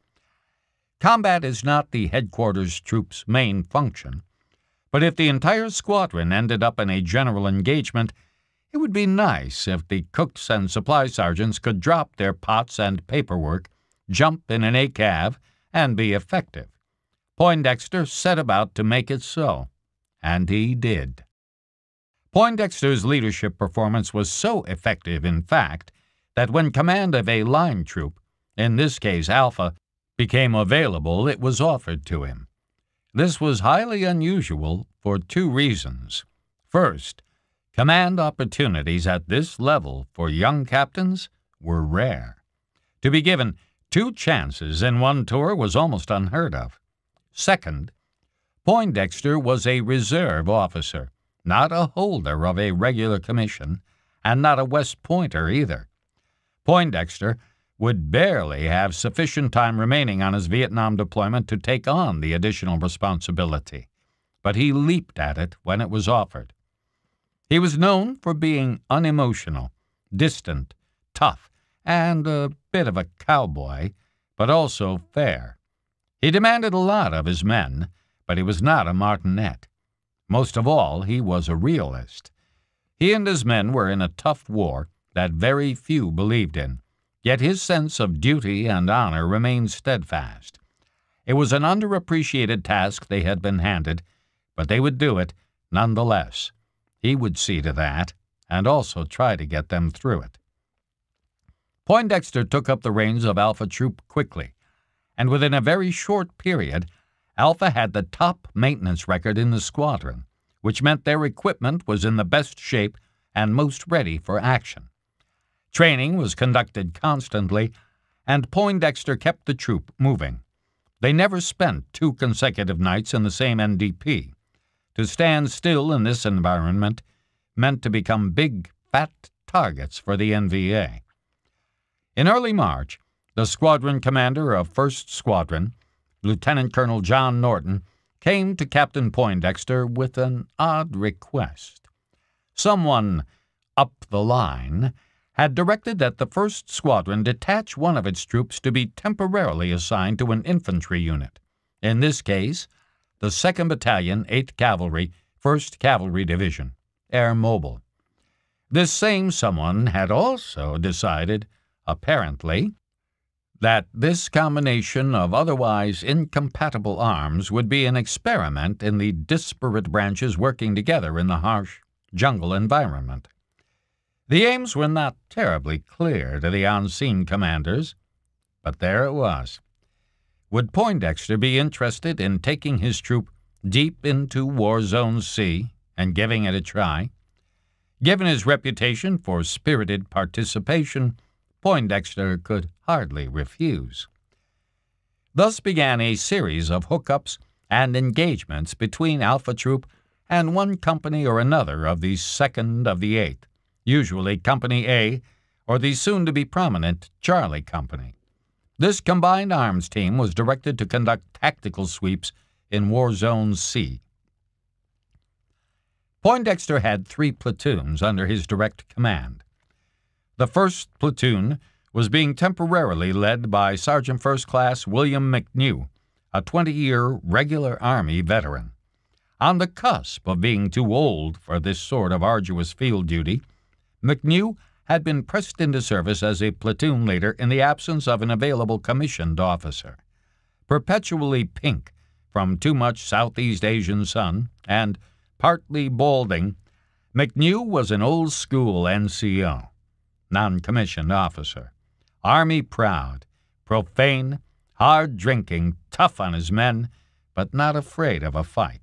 Combat is not the headquarters troop's main function, but if the entire squadron ended up in a general engagement, it would be nice if the cooks and supply sergeants could drop their pots and paperwork, jump in an A C A V, and be effective. Poindexter set about to make it so, and he did. Poindexter's leadership performance was so effective, in fact, that when command of a line troop, in this case Alpha, became available, it was offered to him. This was highly unusual for two reasons. First, command opportunities at this level for young captains were rare. To be given two chances in one tour was almost unheard of. Second, Poindexter was a reserve officer, not a holder of a regular commission, and not a West Pointer either. Poindexter would barely have sufficient time remaining on his Vietnam deployment to take on the additional responsibility, but he leaped at it when it was offered. He was known for being unemotional, distant, tough, and a bit of a cowboy, but also fair. He demanded a lot of his men, but he was not a martinet. Most of all, he was a realist. He and his men were in a tough war that very few believed in, yet his sense of duty and honor remained steadfast. It was an underappreciated task they had been handed, but they would do it nonetheless. He would see to that, and also try to get them through it. Poindexter took up the reins of Alpha Troop quickly, and within a very short period, Alpha had the top maintenance record in the squadron, which meant their equipment was in the best shape and most ready for action. Training was conducted constantly, and Poindexter kept the troop moving. They never spent two consecutive nights in the same N D P. To stand still in this environment meant to become big, fat targets for the N V A. In early March, the squadron commander of first Squadron, Lieutenant Colonel John Norton, came to Captain Poindexter with an odd request. Someone up the line had directed that the first Squadron detach one of its troops to be temporarily assigned to an infantry unit, in this case, the second Battalion, eighth Cavalry, first Cavalry Division, Air Mobile. This same someone had also decided, apparently, that this combination of otherwise incompatible arms would be an experiment in the disparate branches working together in the harsh jungle environment. The aims were not terribly clear to the on-scene commanders, but there it was. Would Poindexter be interested in taking his troop deep into War Zone C and giving it a try? Given his reputation for spirited participation, Poindexter could hardly refuse. Thus began a series of hookups and engagements between Alpha Troop and one company or another of the second of the eighth, usually Company A or the soon-to-be prominent Charlie Company. This combined arms team was directed to conduct tactical sweeps in War Zone C. Poindexter had three platoons under his direct command. The first platoon was being temporarily led by Sergeant First Class William McNew, a twenty-year regular Army veteran. On the cusp of being too old for this sort of arduous field duty, McNew had been pressed into service as a platoon leader in the absence of an available commissioned officer. Perpetually pink from too much Southeast Asian sun and partly balding, McNew was an old-school N C O, non-commissioned officer. Army proud, profane, hard-drinking, tough on his men, but not afraid of a fight.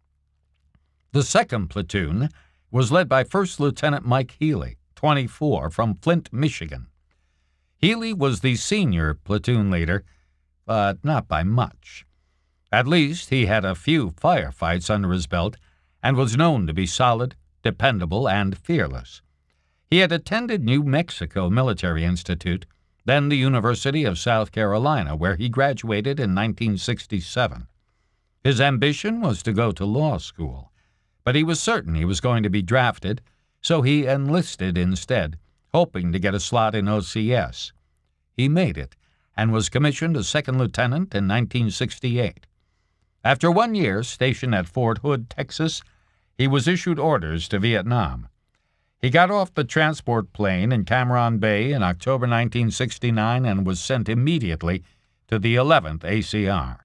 The second platoon was led by First Lieutenant Mike Healy, twenty-four, from Flint, Michigan. Healy was the senior platoon leader, but not by much. At least he had a few firefights under his belt and was known to be solid, dependable, and fearless. He had attended New Mexico Military Institute, then the University of South Carolina, where he graduated in nineteen sixty-seven. His ambition was to go to law school, but he was certain he was going to be drafted, so he enlisted instead, hoping to get a slot in O C S. He made it and was commissioned as second lieutenant in nineteen sixty-eight. After one year stationed at Fort Hood, Texas, he was issued orders to Vietnam. He got off the transport plane in Cameron Bay in October nineteen sixty-nine and was sent immediately to the eleventh A C R.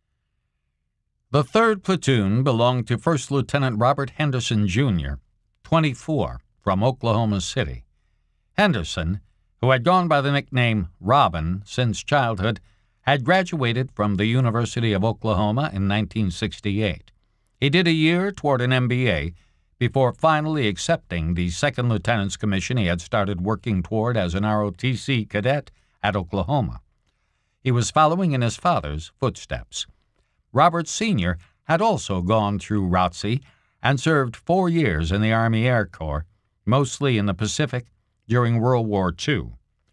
The third platoon belonged to First Lieutenant Robert Henderson, Junior, twenty-four, from Oklahoma City. Henderson, who had gone by the nickname Robin since childhood, had graduated from the University of Oklahoma in nineteen sixty-eight. He did a year toward an M B A before finally accepting the second lieutenant's commission he had started working toward as an R O T C cadet at Oklahoma. He was following in his father's footsteps. Robert Senior had also gone through R O T C and served four years in the Army Air Corps, mostly in the Pacific during World War Two.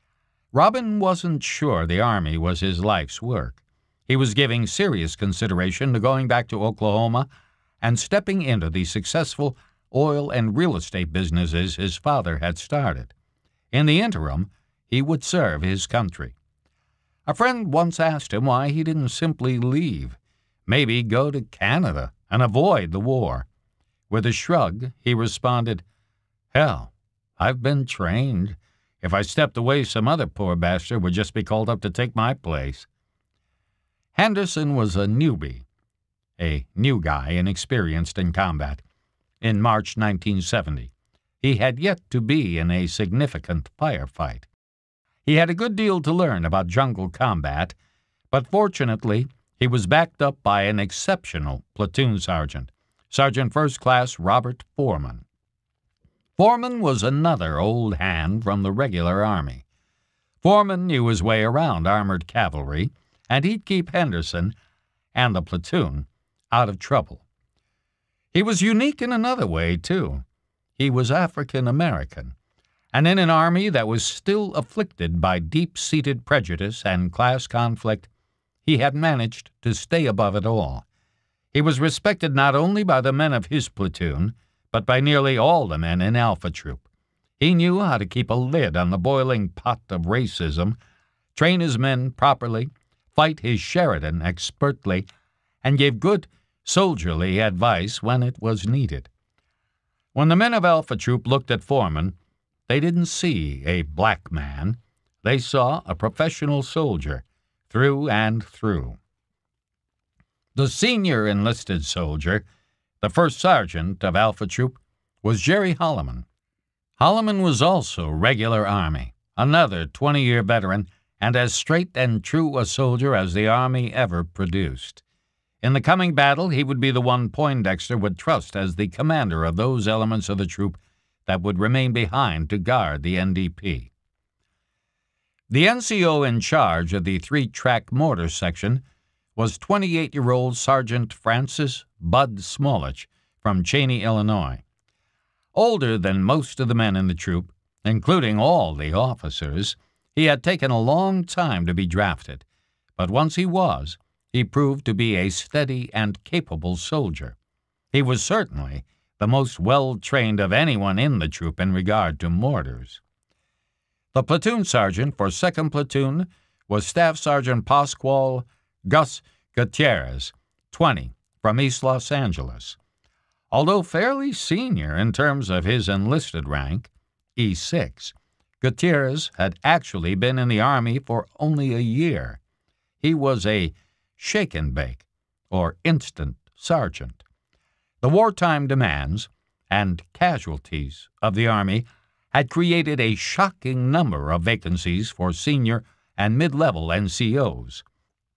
Robin wasn't sure the Army was his life's work. He was giving serious consideration to going back to Oklahoma and stepping into the successful oil and real estate businesses his father had started. In the interim, he would serve his country. A friend once asked him why he didn't simply leave, maybe go to Canada and avoid the war. With a shrug, he responded, "Hell, I've been trained. If I stepped away, some other poor bastard would just be called up to take my place." Henderson was a newbie, a new guy inexperienced in combat. In March nineteen seventy, he had yet to be in a significant firefight. He had a good deal to learn about jungle combat, but fortunately, he was backed up by an exceptional platoon sergeant, Sergeant First Class Robert Foreman. Foreman was another old hand from the regular Army. Foreman knew his way around armored cavalry, and he'd keep Henderson and the platoon out of trouble. He was unique in another way, too. He was African American, and in an army that was still afflicted by deep-seated prejudice and class conflict, he had managed to stay above it all. He was respected not only by the men of his platoon, but by nearly all the men in Alpha Troop. He knew how to keep a lid on the boiling pot of racism, train his men properly, fight his Sheridan expertly, and gave good soldierly advice when it was needed. When the men of Alpha Troop looked at Foreman, they didn't see a black man. They saw a professional soldier, through and through. The senior enlisted soldier, the first sergeant of Alpha Troop, was Jerry Holloman. Holloman was also regular Army, another twenty-year veteran, and as straight and true a soldier as the Army ever produced. In the coming battle, he would be the one Poindexter would trust as the commander of those elements of the troop that would remain behind to guard the N D P. The N C O in charge of the three-track mortar section was twenty-eight-year-old Sergeant Francis Bud Smolich from Cheney, Illinois. Older than most of the men in the troop, including all the officers, he had taken a long time to be drafted, but once he was, he proved to be a steady and capable soldier. He was certainly the most well-trained of anyone in the troop in regard to mortars. The platoon sergeant for second Platoon was Staff Sergeant Pascual Gus Gutierrez, twenty, from East Los Angeles. Although fairly senior in terms of his enlisted rank, E six, Gutierrez had actually been in the Army for only a year. He was a shake-and-bake, or instant sergeant. The wartime demands and casualties of the Army had created a shocking number of vacancies for senior and mid-level N C Os.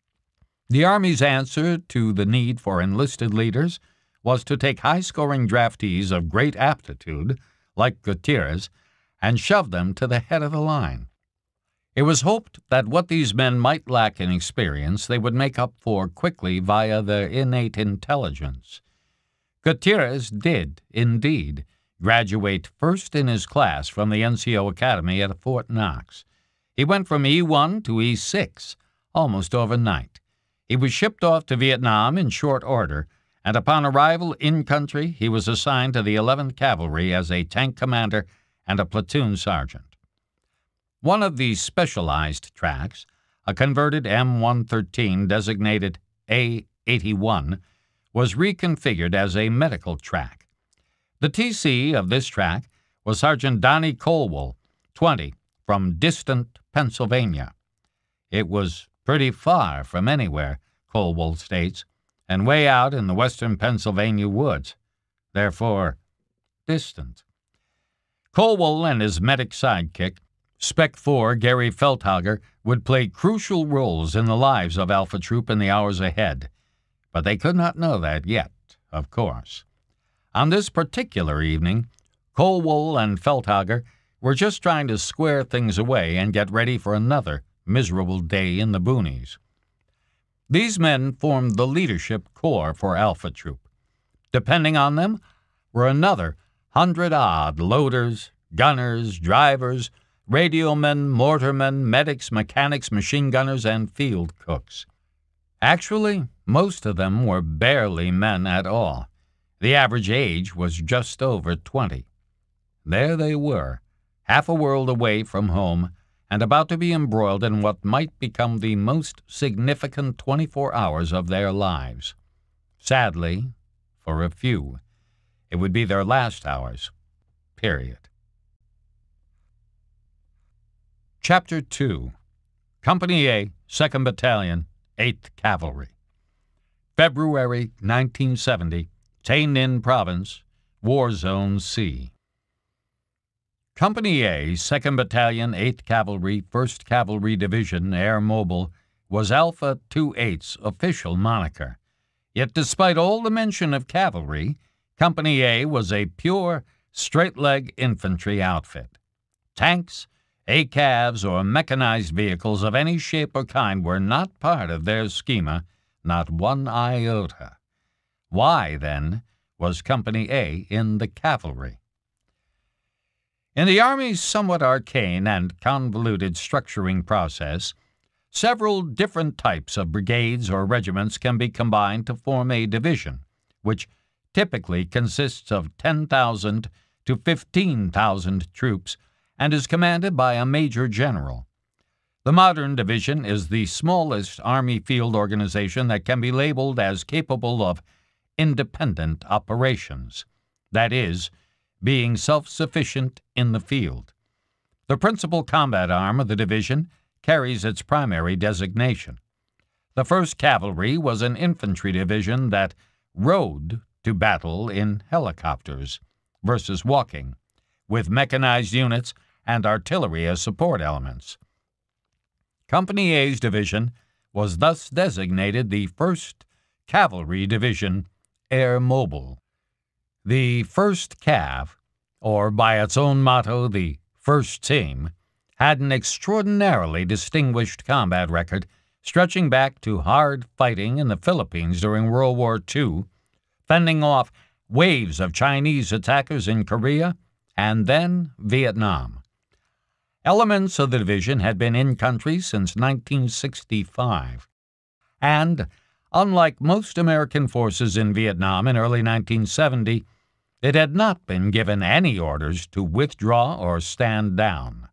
The Army's answer to the need for enlisted leaders was to take high-scoring draftees of great aptitude, like Gutierrez, and shove them to the head of the line. It was hoped that what these men might lack in experience they would make up for quickly via their innate intelligence. Gutierrez did, indeed, graduate first in his class from the N C O Academy at Fort Knox. He went from E one to E six almost overnight. He was shipped off to Vietnam in short order, and upon arrival in country, he was assigned to the eleventh Cavalry as a tank commander and a platoon sergeant. One of these specialized tracks, a converted M one thirteen designated A eighty-one, was reconfigured as a medical track. The T C of this track was Sergeant Donnie Colwell, twenty, from distant Pennsylvania. It was pretty far from anywhere, Colwell states, and way out in the western Pennsylvania woods, therefore distant. Colwell and his medic sidekick, Spec four Gary Feldhager, would play crucial roles in the lives of Alpha Troop in the hours ahead, but they could not know that yet, of course. On this particular evening, Colwell and Feldhager were just trying to square things away and get ready for another miserable day in the boonies. These men formed the leadership corps for Alpha Troop. Depending on them were another hundred-odd loaders, gunners, drivers, radiomen, mortarmen, medics, mechanics, machine gunners, and field cooks. Actually, most of them were barely men at all. The average age was just over twenty. There they were, half a world away from home, and about to be embroiled in what might become the most significant twenty-four hours of their lives. Sadly, for a few, it would be their last hours, period. Chapter two. Company A, second Battalion, eighth Cavalry. February nineteen seventy, Tay Ninh Province, War Zone C. Company A, second Battalion, eighth Cavalry, first Cavalry Division, Air Mobile, was Alpha twenty-eight's official moniker. Yet despite all the mention of cavalry, Company A was a pure, straight-leg infantry outfit. Tanks, A C A Vs, or mechanized vehicles of any shape or kind were not part of their schema, not one iota. Why, then, was Company A in the cavalry? In the Army's somewhat arcane and convoluted structuring process, several different types of brigades or regiments can be combined to form a division, which typically consists of ten thousand to fifteen thousand troops and is commanded by a major general. The modern division is the smallest Army field organization that can be labeled as capable of independent operations, that is, being self-sufficient in the field. The principal combat arm of the division carries its primary designation. The first Cavalry was an infantry division that rode to battle in helicopters versus walking, with mechanized units and artillery as support elements. Company A's division was thus designated the first Cavalry Division, Air Mobile. The first Cav, or by its own motto, the First Team, had an extraordinarily distinguished combat record stretching back to hard fighting in the Philippines during World War Two, fending off waves of Chinese attackers in Korea and then Vietnam. Elements of the division had been in country since nineteen sixty-five, and, unlike most American forces in Vietnam in early nineteen seventy, it had not been given any orders to withdraw or stand down.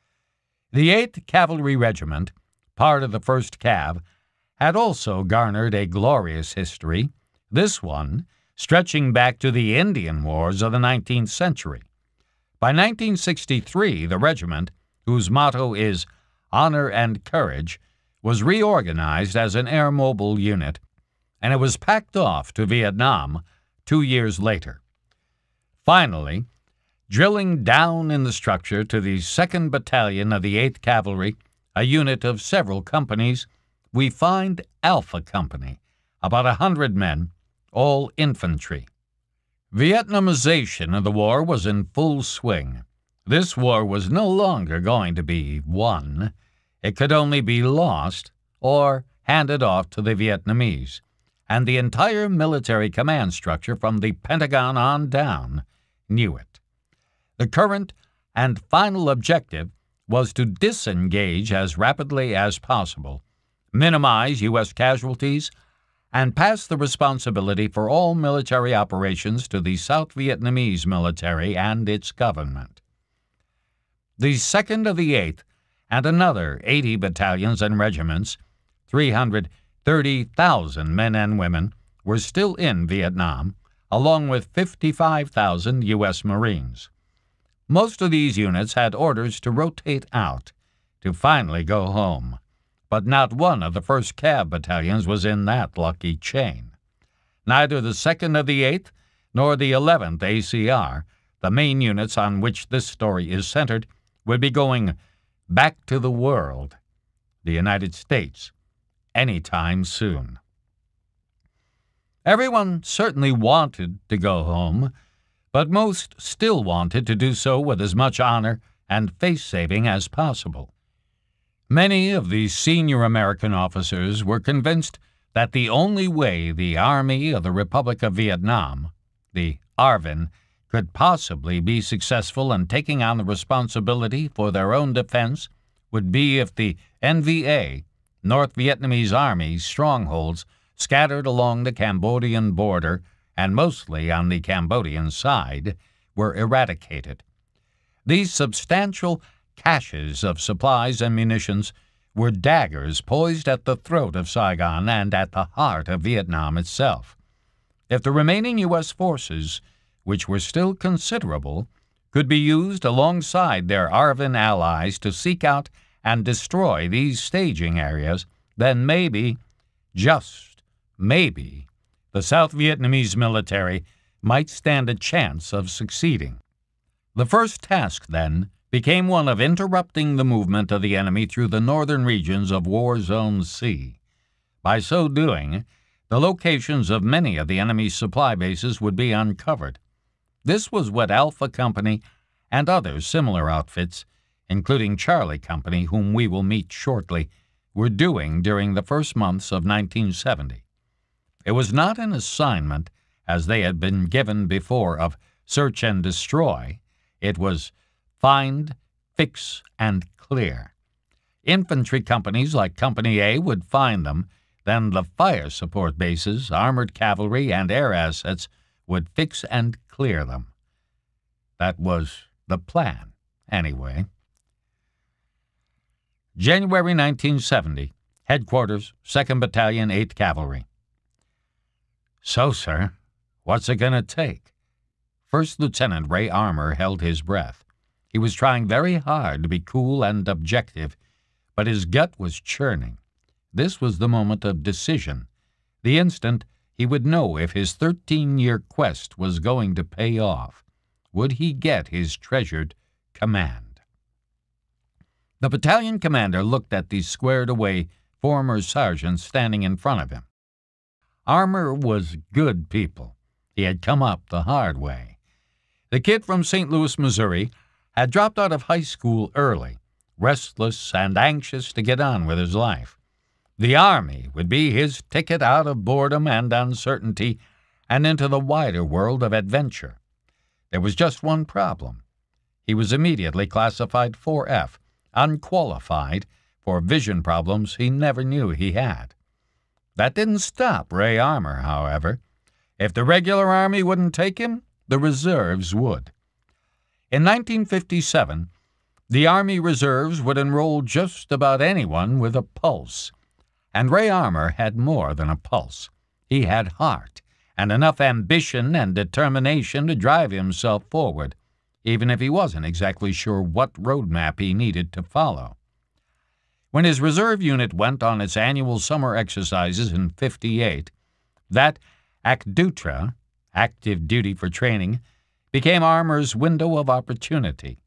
The eighth Cavalry Regiment, part of the first Cav, had also garnered a glorious history, this one stretching back to the Indian Wars of the nineteenth century. By nineteen sixty-three, the regiment, whose motto is Honor and Courage, was reorganized as an air mobile unit, and it was packed off to Vietnam two years later. Finally, drilling down in the structure to the second Battalion of the eighth Cavalry, a unit of several companies, we find Alpha Company, about a hundred men, all infantry. Vietnamization of the war was in full swing. This war was no longer going to be won. It could only be lost or handed off to the Vietnamese, and the entire military command structure from the Pentagon on down knew it. The current and final objective was to disengage as rapidly as possible, minimize U S casualties, and pass the responsibility for all military operations to the South Vietnamese military and its government. The second of the eighth and another eighty battalions and regiments, three hundred thirty thousand men and women, were still in Vietnam, along with fifty-five thousand U S Marines. Most of these units had orders to rotate out, to finally go home, but not one of the first Cav battalions was in that lucky chain. Neither the second of the eighth nor the eleventh A C R, the main units on which this story is centered, would be going back to the world, the United States, anytime soon. Everyone certainly wanted to go home, but most still wanted to do so with as much honor and face-saving as possible. Many of the senior American officers were convinced that the only way the Army of the Republic of Vietnam, the A R V N, could possibly be successful in taking on the responsibility for their own defense would be if the N V A, North Vietnamese Army's strongholds scattered along the Cambodian border and mostly on the Cambodian side, were eradicated. These substantial caches of supplies and munitions were daggers poised at the throat of Saigon and at the heart of Vietnam itself. If the remaining U S forces, which were still considerable, could be used alongside their A R V N allies to seek out and destroy these staging areas, then maybe, just maybe, the South Vietnamese military might stand a chance of succeeding. The first task, then, became one of interrupting the movement of the enemy through the northern regions of War Zone C. By so doing, the locations of many of the enemy's supply bases would be uncovered. This was what Alpha Company and other similar outfits, including Charlie Company, whom we will meet shortly, were doing during the first months of nineteen seventy. It was not an assignment, as they had been given before, of search and destroy. It was find, fix, and clear. Infantry companies like Company A would find them, then the fire support bases, armored cavalry, and air assets would fix and clear them. That was the plan, anyway. January nineteen seventy, Headquarters, second Battalion, eighth Cavalry. So, sir, what's it going to take? First Lieutenant Ray Armour held his breath. He was trying very hard to be cool and objective, but his gut was churning. This was the moment of decision, the instant he would know if his thirteen-year quest was going to pay off. would he get his treasured command. The battalion commander looked at the squared-away former sergeants standing in front of him. Armour was good people. He had come up the hard way. The kid from Saint Louis, Missouri, had dropped out of high school early, restless and anxious to get on with his life. The Army would be his ticket out of boredom and uncertainty and into the wider world of adventure. There was just one problem. He was immediately classified four F, unqualified, for vision problems he never knew he had. That didn't stop Ray Armour, however. If the regular Army wouldn't take him, the reserves would. In nineteen fifty-seven, the Army Reserves would enroll just about anyone with a pulse. And Ray Armour had more than a pulse. He had heart and enough ambition and determination to drive himself forward, even if he wasn't exactly sure what roadmap he needed to follow. When his reserve unit went on its annual summer exercises in fifty-eight, that acdutra, active duty for training, became Armour's window of opportunity.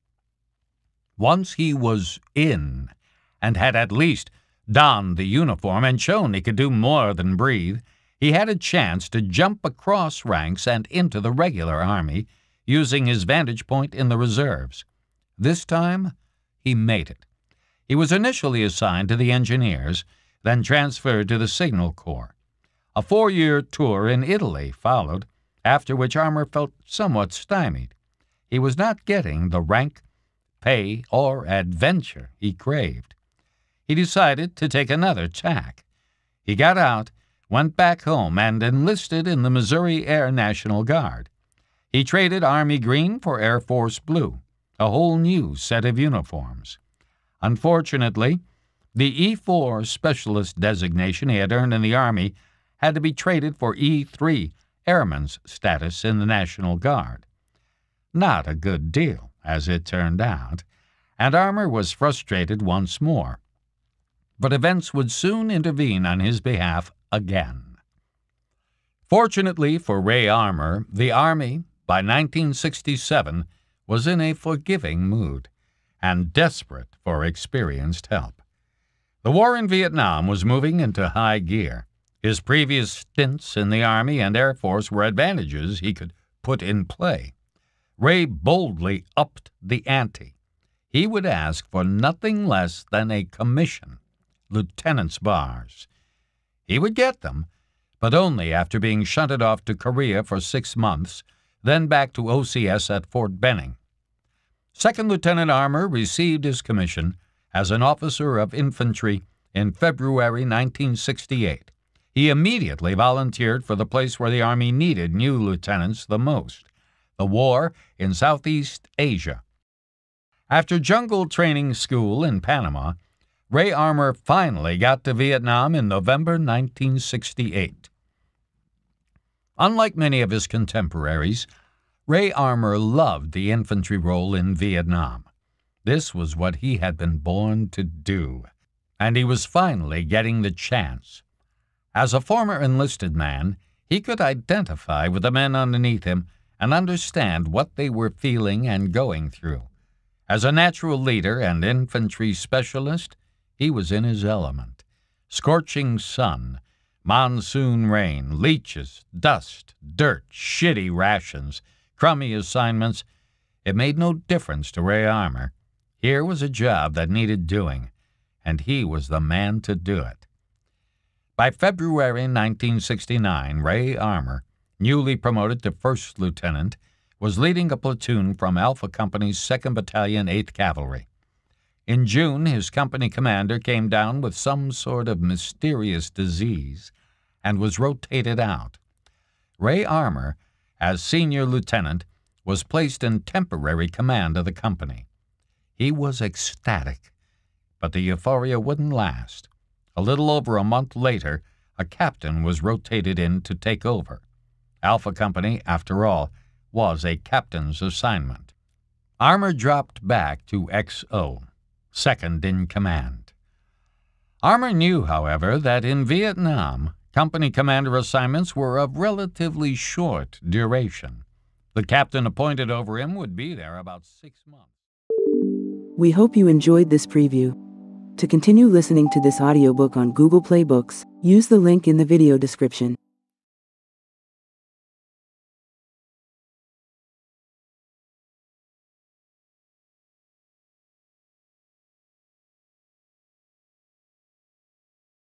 Once he was in and had at least donned the uniform and shown he could do more than breathe, he had a chance to jump across ranks and into the regular Army, using his vantage point in the reserves. This time, he made it. He was initially assigned to the engineers, then transferred to the Signal Corps. A four-year tour in Italy followed, after which Armour felt somewhat stymied. He was not getting the rank, pay, or adventure he craved. He decided to take another tack. He got out, went back home, and enlisted in the Missouri Air National Guard. He traded Army green for Air Force blue, a whole new set of uniforms. Unfortunately, the E four specialist designation he had earned in the Army had to be traded for E three airman's status in the National Guard. Not a good deal, as it turned out, and Armour was frustrated once more. But events would soon intervene on his behalf again. Fortunately for Ray Armour, the Army, by nineteen sixty-seven, was in a forgiving mood and desperate for experienced help. The war in Vietnam was moving into high gear. His previous stints in the Army and Air Force were advantages he could put in play. Ray boldly upped the ante. He would ask for nothing less than a commission, lieutenant's bars. He would get them, but only after being shunted off to Korea for six months, then back to O C S at Fort Benning. Second Lieutenant Armour received his commission as an officer of infantry in February nineteen sixty-eight. He immediately volunteered for the place where the Army needed new lieutenants the most, the war in Southeast Asia. After jungle training school in Panama, Ray Armour finally got to Vietnam in November nineteen sixty-eight. Unlike many of his contemporaries, Ray Armour loved the infantry role in Vietnam. This was what he had been born to do, and he was finally getting the chance. As a former enlisted man, he could identify with the men underneath him and understand what they were feeling and going through. As a natural leader and infantry specialist, he was in his element. Scorching sun, monsoon rain, leeches, dust, dirt, shitty rations, crummy assignments. It made no difference to Ray Armour. Here was a job that needed doing, and he was the man to do it. By February nineteen sixty-nine, Ray Armour, newly promoted to first lieutenant, was leading a platoon from Alpha Company's second Battalion, eighth Cavalry. In June, his company commander came down with some sort of mysterious disease and was rotated out. Ray Armour, as senior lieutenant, was placed in temporary command of the company. He was ecstatic, but the euphoria wouldn't last. A little over a month later, a captain was rotated in to take over. Alpha Company, after all, was a captain's assignment. Armour dropped back to X O, second in command. Armour knew, however, that in Vietnam, company commander assignments were of relatively short duration. The captain appointed over him would be there about six months. We hope you enjoyed this preview. To continue listening to this audiobook on Google Play Books, use the link in the video description.